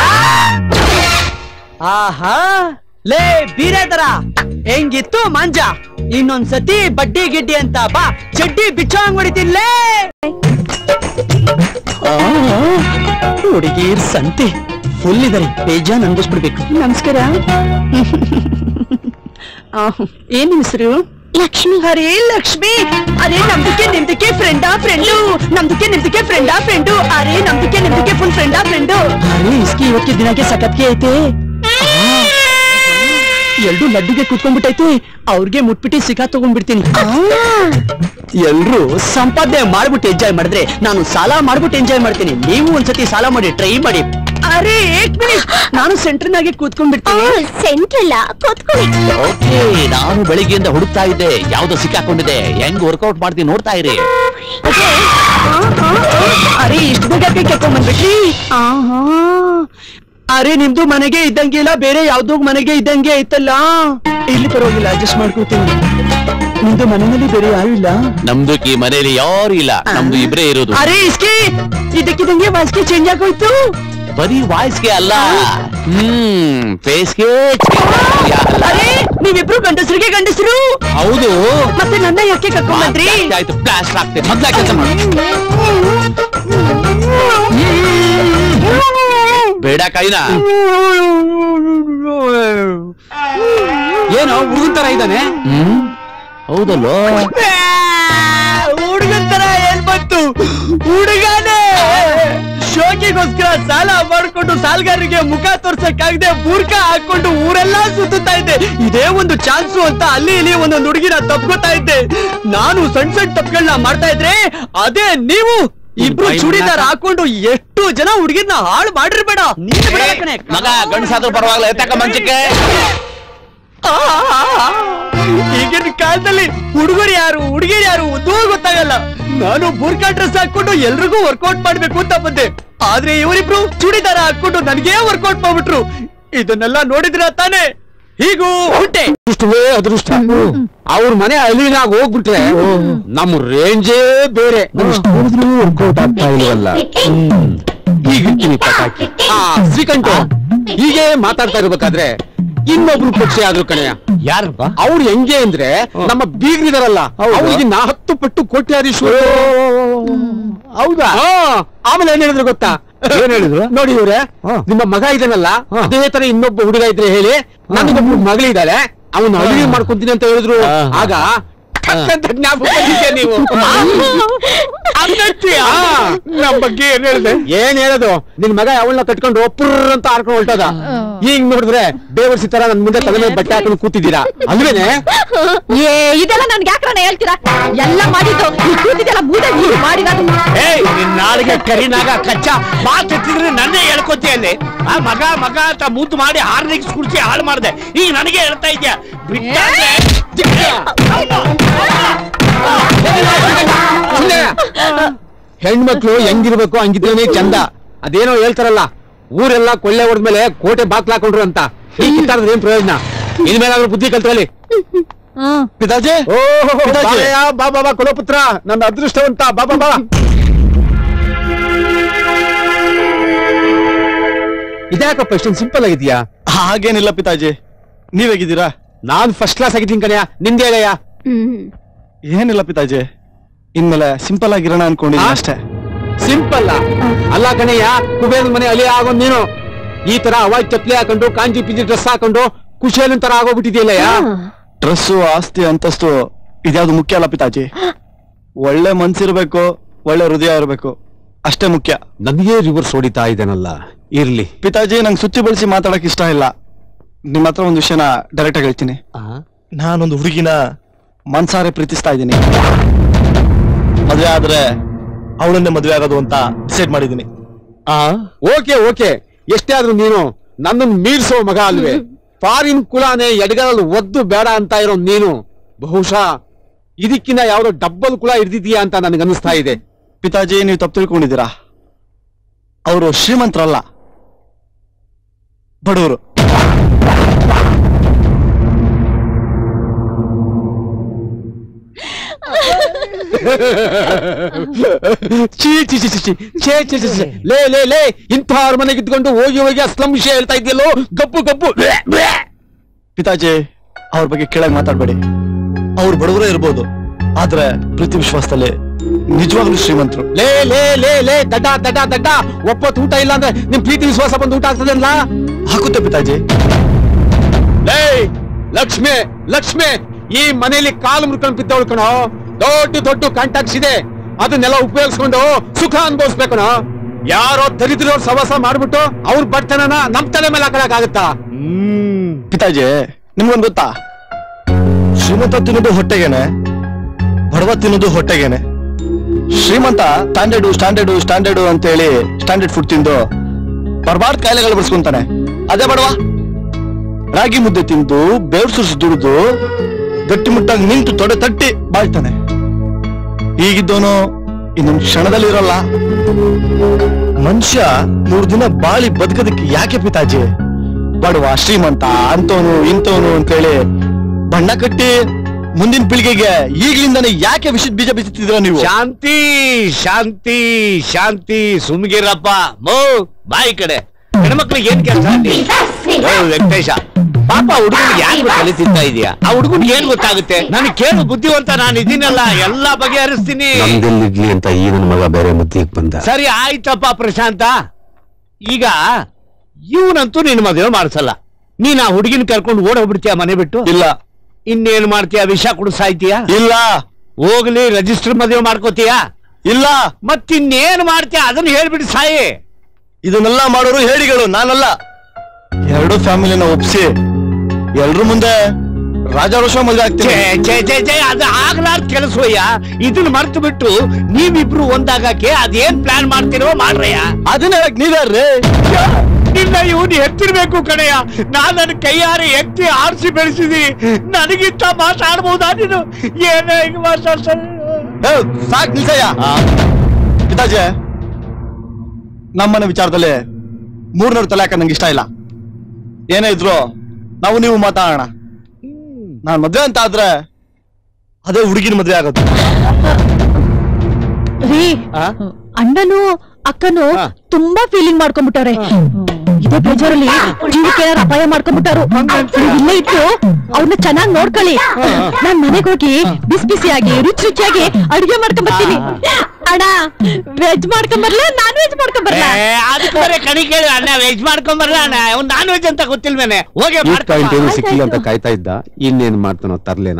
ಆಹಾ ಲೇ ಬೀರೇದರ ಹೆಂಗಿತ್ತು ಮಾಂಜ ಇನ್ನೊಂದ್ಸತಿ ಬಡ್ಡಿ ಗಿಡ್ಡಿ ಅಂತ ಬಾ ಚಡ್ಡಿ ಬಿಚ್ಚೋಂಗ್ ಹೊಡಿತಿನ್ಲೇ ಹುಡುಗೀರ್ ಸಂತೆ ಫುಲ್ ಇದಾರೆ ಬೇಜಾನ್ ಅನ್ಭವಿಸ್ಬಿಡ್ಬೇಕು ನಮಸ್ಕಾರ ಏನ್ ಹೆಸರು ಲಕ್ಷ್ಮಿ ಅರೇ ಲಕ್ಷ್ಮಿ ಅರೇ ನಮ್ದಕ್ಕೆ ನಿಮ್ದಕ್ಕೆ ಫ್ರೆಂಡು ನಮ್ದಕ್ಕೆ ನಿಮ್ದಕ್ಕೆ ಫ್ರೆಂಡು ಅರೇ ನಮ್ದಕ್ಕೆ ನಿಮ್ದಕ್ಕೆ ಫುಲ್ ಫ್ರೆಂಡು ಅರೇ ಇಸ್ಕಿ ಇವತ್ತಿನ ದಿನಕ್ಕೆ ಸಖತ್ಗೆ ಐತೆ ಎಲ್ರು ಲಡ್ಡುಗೆ ಕುತ್ಕೊಂಡ್ಬಿಟ್ಟೈತೆ ಅವ್ರಿಗೆ ಮುಟ್ಬಿಟ್ಟು ಸಿಕ್ಕಾ ತಗೊಂಡ್ಬಿಡ್ತೀನಿ ಎಲ್ರು ಸಂಪಾದನೆ ಮಾಡ್ಬಿಟ್ಟು ಎಂಜಾಯ್ ಮಾಡಿದ್ರೆ ನಾನು ಸಾಲ ಮಾಡ್ಬಿಟ್ಟು ಎಂಜಾಯ್ ಮಾಡ್ತೀನಿ ನೀವು ಒಂದ್ಸತಿ ಸಾಲ ಮಾಡಿ ಟ್ರೈ ಮಾಡಿ ಅರೆ ಏಕ್ ಮಿನಿಟ್ ನಾನು ಸೆಂಟ್ರ್ನಾಗೆ ಕೂತ್ಕೊಂಡ್ಬಿಡ್ತೀನಿ ಸೆಂಟ್ರ್ ಅಲ್ಲ ಕೂತ್ಕೊಳ್ಳಿ. ಓಕೆ ನಾನು ಬೆಳಿಗ್ಗೆಯಿಂದ ಹುಡುಕ್ತಾ ಇದ್ದೆ ಯಾವ್ದೋ ಸಿಕ್ಕಾಕೊಂಡಿದೆ ಹೆಂಗ್ ವರ್ಕೌಟ್ ಮಾಡ್ತೀನಿ ನೋಡ್ತಾ ಇರಿ. ಅರೆ ಇಷ್ಟು ಬೇಗ ಕೇಳ್ಕೊಂಡ್ ಬಂದ್ಬಿಟ್ರಿ. ಅರೆ ನಿಮ್ದು ಮನೆಗೆ ಇದ್ದಂಗಿಲ್ಲ ಬೇರೆ ಯಾವ್ದೋ ಮನೆಗೆ ಇದ್ದಂಗೆ ಐತಲ್ಲ. ಇಲ್ಲಿ ಪರವಾಗಿಲ್ಲ ಅಡ್ಜಸ್ಟ್ ಮಾಡ್ಕೊತೀನಿ. ನಿಮ್ದು ಮನೆಯಲ್ಲಿ ಬೇರೆ ಯಾರು ಇಲ್ಲ? ನಮ್ದು ಈ ಮನೆಯಲ್ಲಿ ಯಾರು ಇಲ್ಲ, ನಮ್ದು ಇಬ್ರೇ ಇರೋದು. ಅರೆ ಇಸ್ಕಿ ಇದಕ್ಕಿದಂಗೆ ವಾಯ್ಸ್ಗೆ ಚೇಂಜ್ ಆಗೋಯ್ತು. ಬರೀ ವಾಯ್ಸ್ಗೆ ಅಲ್ಲ ಫೇಸ್ಗೆ. ಅರೆ ನೀವಿಬ್ರು ಗಂಡಸರು ಹೌದು, ಮತ್ತೆ ನನ್ನ ಯಾಕೆ ಕರ್ಕೊಂಡ್ರಿ? ಆಯ್ತು ಪ್ಲಾಸ್ಟರ್ ಆಗ್ತದೆ ಮೊದ್ಲ ಕೆಲಸ ಮಾಡಿ. ಬೇಡ ಕೈನ ಏನೋ ಹುಡುಗನ್ ತರ ಇದ್ದಾನೆ. ಹೌದಲ್ಲೋ ಹುಡುಗನ್ ತರ ಏನ್ ಬಂತು? ಹುಡುಗಾನೆ ಶೋಕಿಗೋಸ್ಕರ ಸಾಲ ಮಾಡ್ಕೊಂಡು ಸಾಲ್ಗಾರರಿಗೆ ಮುಖ ತೋರ್ಸಕ್ಕಾಗದೆ ಬೂರ್ಕ ಹಾಕೊಂಡು ಊರೆಲ್ಲಾ ಸುತ್ತಾ ಇದ್ದೆ. ಇದೇ ಒಂದು ಚಾನ್ಸು ಅಂತ ಅಲ್ಲಿ ಇಲ್ಲಿ ಒಂದೊಂದು ಹುಡುಗಿನ ತಪ್ಕೋತಾ ಇದ್ದೆ. ನಾನು ಸಣ್ಣ ಸಣ್ಣ ತಪ್ಪುಗಳನ್ನ ಮಾಡ್ತಾ ಇದ್ರೆ ಅದೇ ನೀವು ಇಬ್ರು ಚೂಡಿದಾರ ಹಾಕೊಂಡು ಎಷ್ಟು ಜನ ಹುಡುಗಿನ ಹಾಳು ಮಾಡಿರ್ಬೇಡ. ಮಗ ಗಂಡಸಾದ್ರೂ ಪರವಾಗಿಲ್ಲ ಎತ್ತಕ ಮಂಚಕ್ಕೆ. ಈಗಿನ ಕಾಲದಲ್ಲಿ ಹುಡುಗರು ಯಾರು ಹುಡುಗಿರು ಯಾರು ಒಂದೂ ಗೊತ್ತಾಗಲ್ಲ. ನಾನು ಬೂರ್ಕಾ ಡ್ರೆಸ್ ಹಾಕೊಂಡು ಎಲ್ರಿಗೂ ವರ್ಕೌಟ್ ಮಾಡ್ಬೇಕು ಅಂತ ಬಂದೆ, ಆದ್ರೆ ಇವರಿಬ್ರು ಚೂಡಿದಾರ ಹಾಕೊಂಡು ನನಗೇ ವರ್ಕೌಟ್ ಮಾಡ್ಬಿಟ್ರು. ಇದನ್ನೆಲ್ಲ ನೋಡಿದ್ರ ತಾನೇ ಹೀಗೂ ಹುಟ್ಟೆ. ಅದೃಷ್ಟವೇ ಅದೃಷ್ಟ. ಅವ್ರ ಮನೆ ಅಲ್ಲಿನಾಗ ಹೋಗ್ಬಿಟ್ರೆ ನಮ್ಮ ರೇಂಜೇ ಬೇರೆ. ವರ್ಕೌಟ್ ಆಗ್ತಾ ಇಲ್ವಲ್ಲ. ಹೀಗಿರ್ತೀನಿ ಪಟಾಕಿ. ಶ್ರೀಕಂಠ ಹೀಗೆ ಮಾತಾಡ್ತಾ ಇರ್ಬೇಕಾದ್ರೆ ಇನ್ನೊಬ್ರು ಪರಿಚಯ ಆದ್ರು ಕಣೆಯ. ಯಾರಪ್ಪ ಅವ್ರು ಹೆಂಗೆ ಅಂದ್ರೆ ನಮ್ಮ ಬೀಗ್ರಿದಾರಲ್ಲ ಅವ್ರಿಗೆ 10 ಪಟ್ಟು ಕೋಟ್ಯಾಧೀಶ್ವರ. ಹೌದಾ? ಆಮೇಲೆ ಏನ್ ಹೇಳಿದ್ರು ಗೊತ್ತಾ? ಏನ್ ಹೇಳಿದ್ರು? ನೋಡಿ ಇವ್ರೆ, ನಿಮ್ಮ ಮಗ ಇದನ್ನಲ್ಲ ಅದೇ ತರ ಇನ್ನೊಬ್ಬ ಹುಡುಗ ಇದ್ರೆ ಹೇಳಿ, ನನಗೊಬ್ಬ ಮಗಳಿದ್ದಾಳೆ ಅವನು ಅಡುಗೆ ಮಾಡ್ಕೊಂತೀನಿ ಅಂತ ಹೇಳಿದ್ರು. ಆಗ ಜ್ಞಾಪಕ ನೀವು ನಮ್ ಬಗ್ಗೆ ಏನ್ ಹೇಳಿದೆ? ಏನ್ ಹೇಳೋದು, ನಿನ್ ಮಗ ಅವಳನ್ನ ಕಟ್ಕೊಂಡು ಒಪ್ಪುರ್ ಅಂತ ಆಡ್ಕೊಂಡು ಹೊಲ್ಟದ. ಈಗ ನೋಡಿದ್ರೆ ಬೇವರ್ಸಿ ತರ ನನ್ ಮುಂದೆ ತಲೆ ಮೇಲೆ ಬಟ್ಟೆ ಹಾಕೊಂಡು ಕೂತಿದ್ದೀರಾ ಅಲ್ವೇನೆ? ಇದೆಲ್ಲ ನನ್ಗೆ ಯಾಕ್ರಣ ಹೇಳ್ತೀರಾ? ಎಲ್ಲ ಮಾಡಿದ್ದು ಕೂತಿದ್ದೆಲ್ಲ ಮೂದ ಮಾಡಿರೋದು. ಏಯ್ ನಿನ್ ನಾಳಿಗೆ ಕರಿನಾಗ ಕಚ್ಚ ಮಾತಿದ್ರೆ ನನ್ನೇ ಹೇಳ್ಕೊತೀಯಲ್ಲಿ. ಆ ಮಗ ಮಗ ಅಂತ ಮೂತು ಮಾಡಿ ಹಾರ್ಲಿಕ್ಸ್ ಕುಡಿಸಿ ಹಾಳು ಮಾಡ್ದೆ. ಈಗ ನನಗೆ ಹೇಳ್ತಾ ಇದ್ಯಾ? ಹೆಣ್ಮಕ್ಳು ಹೆಂಗಿರ್ಬೇಕು ಹಂಗಿದ್ರೇನೆ ಚಂದ. ಅದೇನೋ ಹೇಳ್ತಾರಲ್ಲ, ಊರೆಲ್ಲ ಕೊಳ್ಳೆ ಹೊಡೆದ್ಮೇಲೆ ಕೋಟೆ ಬಾಕ್ಲ ಹಾಕೊಂಡ್ರು ಅಂತ ಈ ಕಿತ್ತಾಡೋದ್ ಏನ್ ಪ್ರಯೋಜನ? ಇನ್ಮೇಲಾದ್ರೂ ಬುದ್ಧಿ ಕಲ್ತ್ಕೊಳ್ಳಿ. ಪಿತಾಜಿ ಬಾ ಬಾಬಾ ಕುಲಪುತ್ರ, ನನ್ನ ಅದೃಷ್ಟವಂತ ಬಾಬಾ ಬಾ. ಇದ್ಯಾಕಪ್ಪ ಇಷ್ಟೊಂದು ಸಿಂಪಲ್ ಆಗಿದ್ಯಾ? ಹಾಗೇನಿಲ್ಲ ಪಿತಾಜಿ, ನೀವ್ ಹೇಗಿದ್ದೀರಾ? ನಾನ್ ಫಸ್ಟ್ ಕ್ಲಾಸ್ ಆಗಿದ್ದೀನಿ ಕಣಯ್ಯ, ನಿಂದೇ ಹೇಳಯ್ಯ. ಏನಿಲ್ಲ ಪಿತಾಜಿ, ಇನ್ಮೇಲೆ ಸಿಂಪಲ್ ಆಗಿರೋಣ ಅನ್ಕೊಂಡಿದ್ದೀನಿ ಅಷ್ಟೇ. ಸಿಂಪಲ್ ಅಲ್ಲ ಕಣಯ್ಯ, ಕುಬೇರ ಮನೆ ಅಲಿ ಆಗೋದ್ ನೀನು. ಈ ತರ ಅವಾಜ್ ಚಪ್ಲಿ ಹಾಕೊಂಡು ಕಾಂಜಿ ಪಿಂಜಿ ಡ್ರೆಸ್ ಹಾಕೊಂಡು ಖುಷಿಯಲ್ಲಿ ತರ ಆಗೋಗ್ಬಿಟ್ಟಿದ್ಯಲ್ಲಯ್ಯ. ಡ್ರೆಸ್ಸು, ಆಸ್ತಿ, ಅಂತಸ್ತು ಇದ್ಯಾವ್ದು ಮುಖ್ಯ ಅಲ್ಲ ಪಿತಾಜಿ. ಒಳ್ಳೆ ಮನ್ಸಿರ್ಬೇಕು, ಒಳ್ಳೆ ಹೃದಯ ಇರ್ಬೇಕು, ಅಷ್ಟೇ ಮುಖ್ಯ. ನನಗೆ ರಿವರ್ಸ್ ಹೊಡಿತಾ ಇದ್ದೇನಲ್ಲ. ಇರ್ಲಿ ಪಿತಾಜಿ, ನಂಗೆ ಸುತ್ತಿ ಬಳಸಿ ಮಾತಾಡಕ್ ಇಷ್ಟ ಇಲ್ಲ. ನಿಮ್ಮ ಹತ್ರ ಒಂದು ವಿಷಯನ ಡೈರೆಕ್ಟ್ ಆಗಿ ಹೇಳ್ತೀನಿ. ನಾನೊಂದು ಹುಡುಗಿನ ಮನ್ಸಾರೆ ಪ್ರೀತಿಸ್ತಾ ಇದ್ದೀನಿ. ಮದ್ವೆ ಆದ್ರೆ ಅವಳನ್ನೇ ಮದ್ವೆ ಆಗೋದು ಅಂತ ಡಿಸೈಡ್ ಮಾಡಿದ್ದೀನಿ. ಓಕೆ ಓಕೆ, ಎಷ್ಟೇ ಆದ್ರೂ ನೀನು ನನ್ನನ್ನು ಮೀರ್ಸೋ ಮಗ ಅಲ್ವೇ? ಫಾರಿನ್ ಕುಲಾನೇ ಎಡಗರಲ್ಲಿ ಒದ್ದು ಬೇಡ ಅಂತ ಇರೋ ನೀನು ಬಹುಶಃ ಇದಕ್ಕಿಂತ ಯಾವ್ದೋ ಡಬ್ಬಲ್ ಕುಲ ಹಿಡ್ದಿದೀಯಾ ಅಂತ ನನಗನ್ನಿಸ್ತಾ ಇದೆ. ಪಿತಾಜಿ, ನೀವು ತಪ್ಪು ತಿಳ್ಕೊಂಡಿದ್ದೀರಾ. ಅವರು ಶ್ರೀಮಂತರಲ್ಲ, ಬಡವರು. ಲೇ ಲೇ ಲೇ, ಇಂಥ ಮನೆಗೆ ಇದ್ಕೊಂಡು ಹೋಗಿ ಹೋಗಿ ಅಸ್ಲಂ ವಿಷಯ ಹೇಳ್ತಾ ಇದೆಯಲ್ಲೋ, ಗಬ್ಬು ಗಬ್ಬು. ಪಿತಾಜಿ, ಅವ್ರ ಬಗ್ಗೆ ಕೇಳಾಗ ಮಾತಾಡ್ಬೇಡಿ. ಅವ್ರು ಬಡವರೇ ಇರ್ಬೋದು, ಆದ್ರೆ ಪ್ರೀತಿ ವಿಶ್ವಾಸದಲ್ಲಿ ನಿಜವಾಗ್ಲೂ ಶ್ರೀಮಂತರು. ಲೇ ಲೇ ಲೇ ಲೇ, ದಡ್ಡ ದಡ್ಡ ದಡ್ಡ, ಒಪ್ಪತ್ತು ಊಟ ಇಲ್ಲ ಅಂದ್ರೆ ನಿಮ್ ಪ್ರೀತಿ ವಿಶ್ವಾಸ ಬಂದು ಊಟ ಆಗ್ತದೆ ಅಲ್ಲ? ಹಾಕುತ್ತೆ ಪಿತಾಜಿ. ಲೇ ಲಕ್ಷ್ಮಿ ಲಕ್ಷ್ಮಿ, ಈ ಮನೆಯಲ್ಲಿ ಕಾಲು ಮುರ್ಕೊಂಡು ಬಿದ್ದವಳು ಕಣೋ. ದೊಡ್ಡ ದೊಡ್ಡ ಕಾಂಟ್ಯಾಕ್ಟ್ಸ್ ಇದೆ, ಅದನ್ನೆಲ್ಲ ಉಪಯೋಗಿಸ್ಕೊಂಡು ಸುಖ ಅನುಭವಿಸ್ಬೇಕಣೋ. ಯಾರೋ ದರಿದ್ರವ್ರ ಸವಾಸ ಮಾಡ್ಬಿಟ್ಟು ಅವ್ರ ಬಡ್ತನನ ನಮ್ ತಲೆ ಮೇಲೆ ಹಾಕಕ್ ಆಗತ್ತಾ? ಪಿತಾಜಿ, ನಿಮ್ಗೊಂದು ಗೊತ್ತಾ? ಶ್ರೀಮಂತ ತಿನ್ನೋದು ಹೊಟ್ಟೆಗೇನೆ, ಬಡವ ತಿನ್ನೋದು ಹೊಟ್ಟೆಗೇನೆ. ಶ್ರೀಮಂತ ಸ್ಟ್ಯಾಂಡರ್ಡು ಸ್ಟ್ಯಾಂಡರ್ಡು ಸ್ಟ್ಯಾಂಡರ್ಡು ಅಂತ ಹೇಳಿ ಸ್ಟ್ಯಾಂಡರ್ಡ್ ಫುಡ್ ತಿಂದು ಬರ್ಬಾರ್ದು ಕಾಯಿಲೆಗಳು ಬರ್ಸ್ಕೊಂತಾನೆ. ಅದೇ ಬಡವ ರಾಗಿ ಮುದ್ದೆ ತಿಂದು ಬೇವ್ರು ಸುರಿಸಿ ದುಡಿದು ಗಟ್ಟಿಮುಟ್ಟಾಗಿ ನಿಂತು ತೊಡೆ ತಟ್ಟಿ ಬಾಳ್ತಾನೆ. ಹೀಗಿದ್ದವನು ಇನ್ನೊಂದು ಕ್ಷಣದಲ್ಲಿ ಇರಲ್ಲ. ಮನುಷ್ಯ 3 ದಿನ ಬಾಳಿ ಬದುಕೋದಕ್ಕೆ ಯಾಕೆ ಪಿತಾಜಿ ಬಡವ ಶ್ರೀಮಂತ ಅಂತವನು ಇಂತವನು ಅಂತೇಳಿ ಬಣ್ಣ ಕಟ್ಟಿ ಮುಂದಿನ ಪೀಳಿಗೆಗೆ ಈಗ್ಲಿಂದಾನೆ ಯಾಕೆ ವಿಷದ ಬೀಜ ಬಿತ್ತಿದ್ರ ನೀವು? ಶಾಂತಿ ಶಾಂತಿ ಶಾಂತಿ, ಸುಮ್ಗಿರಪ್ಪ. ಮೋ ಬಾಯಿ ಕಡೆ ಹೆಣ್ಮಕ್ಳಿಗೆ ಏನ್ ಕೆಲಸ? ವೆಂಕಟೇಶ, ಪಾಪ ಹುಡುಗನಿಗೆ ಯಾಕೆ ಕಲಿತಿರ್ತಾ ಇದೆಯಾ? ಆ ಹುಡುಗನಿಗೆ ಏನ್ ಗೊತ್ತಾಗುತ್ತೆ? ನನಗೆ ಕೇಳು, ಬುದ್ಧಿವಂತ ನಾನು ಇದೀನಲ್ಲ, ಎಲ್ಲಾ ಬಗೆಹರಿಸ್ತೀನಿ. ಇಡ್ಲಿ ಅಂತ ಈ ನನ್ನ ಮಗ ಬೇರೆ ಮುದ್ದಿಗೆ ಬಂದ. ಸರಿ ಆಯ್ತಪ್ಪ ಪ್ರಶಾಂತ, ಈಗ ಇವನಂತೂ ನಿನ್ ಮದುವೆ ಮಾಡ್ಸಲ್ಲ. ನೀನ್ ಆ ಹುಡುಗಿನ ಕರ್ಕೊಂಡು ಓಡ್ ಹೋಗ್ಬಿಡ್ತೀಯ ಮನೆ ಬಿಟ್ಟು? ಇಲ್ಲ. ಇನ್ನೇನ್ ಮಾಡ್ತೀಯ? ವಿಷ ಕುಡಿಸಾಯ್ತೀಯ? ಇಲ್ಲ. ಹೋಗ್ಲಿ, ರಿಜಿಸ್ಟರ್ ಮದುವೆ ಮಾಡ್ಕೋತೀಯ? ಇಲ್ಲ. ಮತ್ತಿನ್ನೇನ್ ಮಾಡ್ತೀಯ ಅದನ್ನ ಹೇಳ್ಬಿಡಿ ಸಾಯಿ. ಇದನ್ನೆಲ್ಲ ಮಾಡೋರು ಹೇಳಿಗಳು, ನಾನಲ್ಲ. ಎರಡು ಫ್ಯಾಮಿಲಿನ ಒಪ್ಸಿ ಎಲ್ರ ಮುಂದೆ ರಾಜಾರೋಷ ಮದುವೆ ಆಗ್ತೀನಿ. ಅದು ಆಗ್ಲಾರ್ದ ಕೆಲಸವಯ್ಯ. ಇದನ್ನ ಮರ್ತು ಬಿಟ್ಟು ನೀವಿಬ್ರು ಒಂದಾಗಕ್ಕೆ ಅದೇನ್ ಪ್ಲಾನ್ ಮಾಡ್ತಿರೋ ಮಾಡ್ರಯ್ಯ. ಅದನ್ನ ಹೇಳಕ್ ನೀವ್ಯಾರ್ರಿ? ನಿನ್ನ ಇವನು ಎತ್ತಿರ್ಬೇಕು ಕಣಯ್ಯ. ನಾನ್ ನನ್ನ ಕೈಯಾರೆ ಎತ್ತಿ ಆರಿಸಿ ಬೆಳೆಸಿದಿ. ನನಗಿಂತ ಮಾತಾಡ್ಬಹುದಾ ನೀನು? ಏನ ಈಗ ಮಾತಾಡ್ಸ? ಸಾಕ್ ನಿಲ್ಸಯ್ಯ. ಪಿತಾಜಿ, ನಮ್ಮನೆ ವಿಚಾರದಲ್ಲಿ 3 ತಲೆ ಹಾಕ ನಂಗೆ ಇಷ್ಟ ಇಲ್ಲ. ಏನೇ ಇದ್ರು ನಾವು ನೀವು ಮಾತಾಡೋಣ. ನಾನ್ ಮದ್ವೆ ಅಂತ ಆದ್ರೆ ಅದೇ ಹುಡುಗಿನ ಮದ್ವೆ ಆಗೋದು. ರೀ, ಅಣ್ಣನು ಅಕ್ಕನು ತುಂಬಾ ಫೀಲಿಂಗ್ ಮಾಡ್ಕೊಂಡ್ಬಿಟ್ಟಾರೆ. ಇದೇ ಬೇಜಾರಲ್ಲಿ ಜೀವಕ್ಕೆ ಏನಾರು ಅಪಾಯ ಮಾಡ್ಕೊಂಡ್ಬಿಟ್ಟಾರು. ಇಲ್ಲೇ ಇಟ್ಟು ಅವ್ರನ್ನ ಚೆನ್ನಾಗಿ ನೋಡ್ಕೊಳ್ಳಿ. ನಾನ್ ಮನೆಗೆ ಹೋಗಿ ಬಿಸಿ ಬಿಸಿಯಾಗಿ ರುಚಿ ರುಚಿಯಾಗಿ ಅಡುಗೆ ಮಾಡ್ಕೊಂಡ್ ಬರ್ತೀನಿ. ಅಣ್ಣ, ವೆಜ್ ಮಾಡ್ಕೊಂಬರ್ಲ ನಾನ್ ವೆಜ್ ಮಾಡ್ಕೊಂಬರ್ಲ? ಅದಕ್ಕೆ ಬರೀ ಕಣಿ ಕೇಳಿ ಅಣ್ಣ, ವೆಜ್ ಮಾಡ್ಕೊಂಬರ್ಲ ಅಣ್ಣ. ನಾನ್ ವೆಜ್ ಅಂತ ಗೊತ್ತಿಲ್ವೇನೆ? ಹೋಗಿ ಸಿಕ್ಕಿಲ್ಲ ಅಂತ ಕಾಯ್ತಾ ಇದ್ದ, ಇನ್ನೇನ್ ಮಾಡ್ತಾನೋ ತರ್ಲೇನ.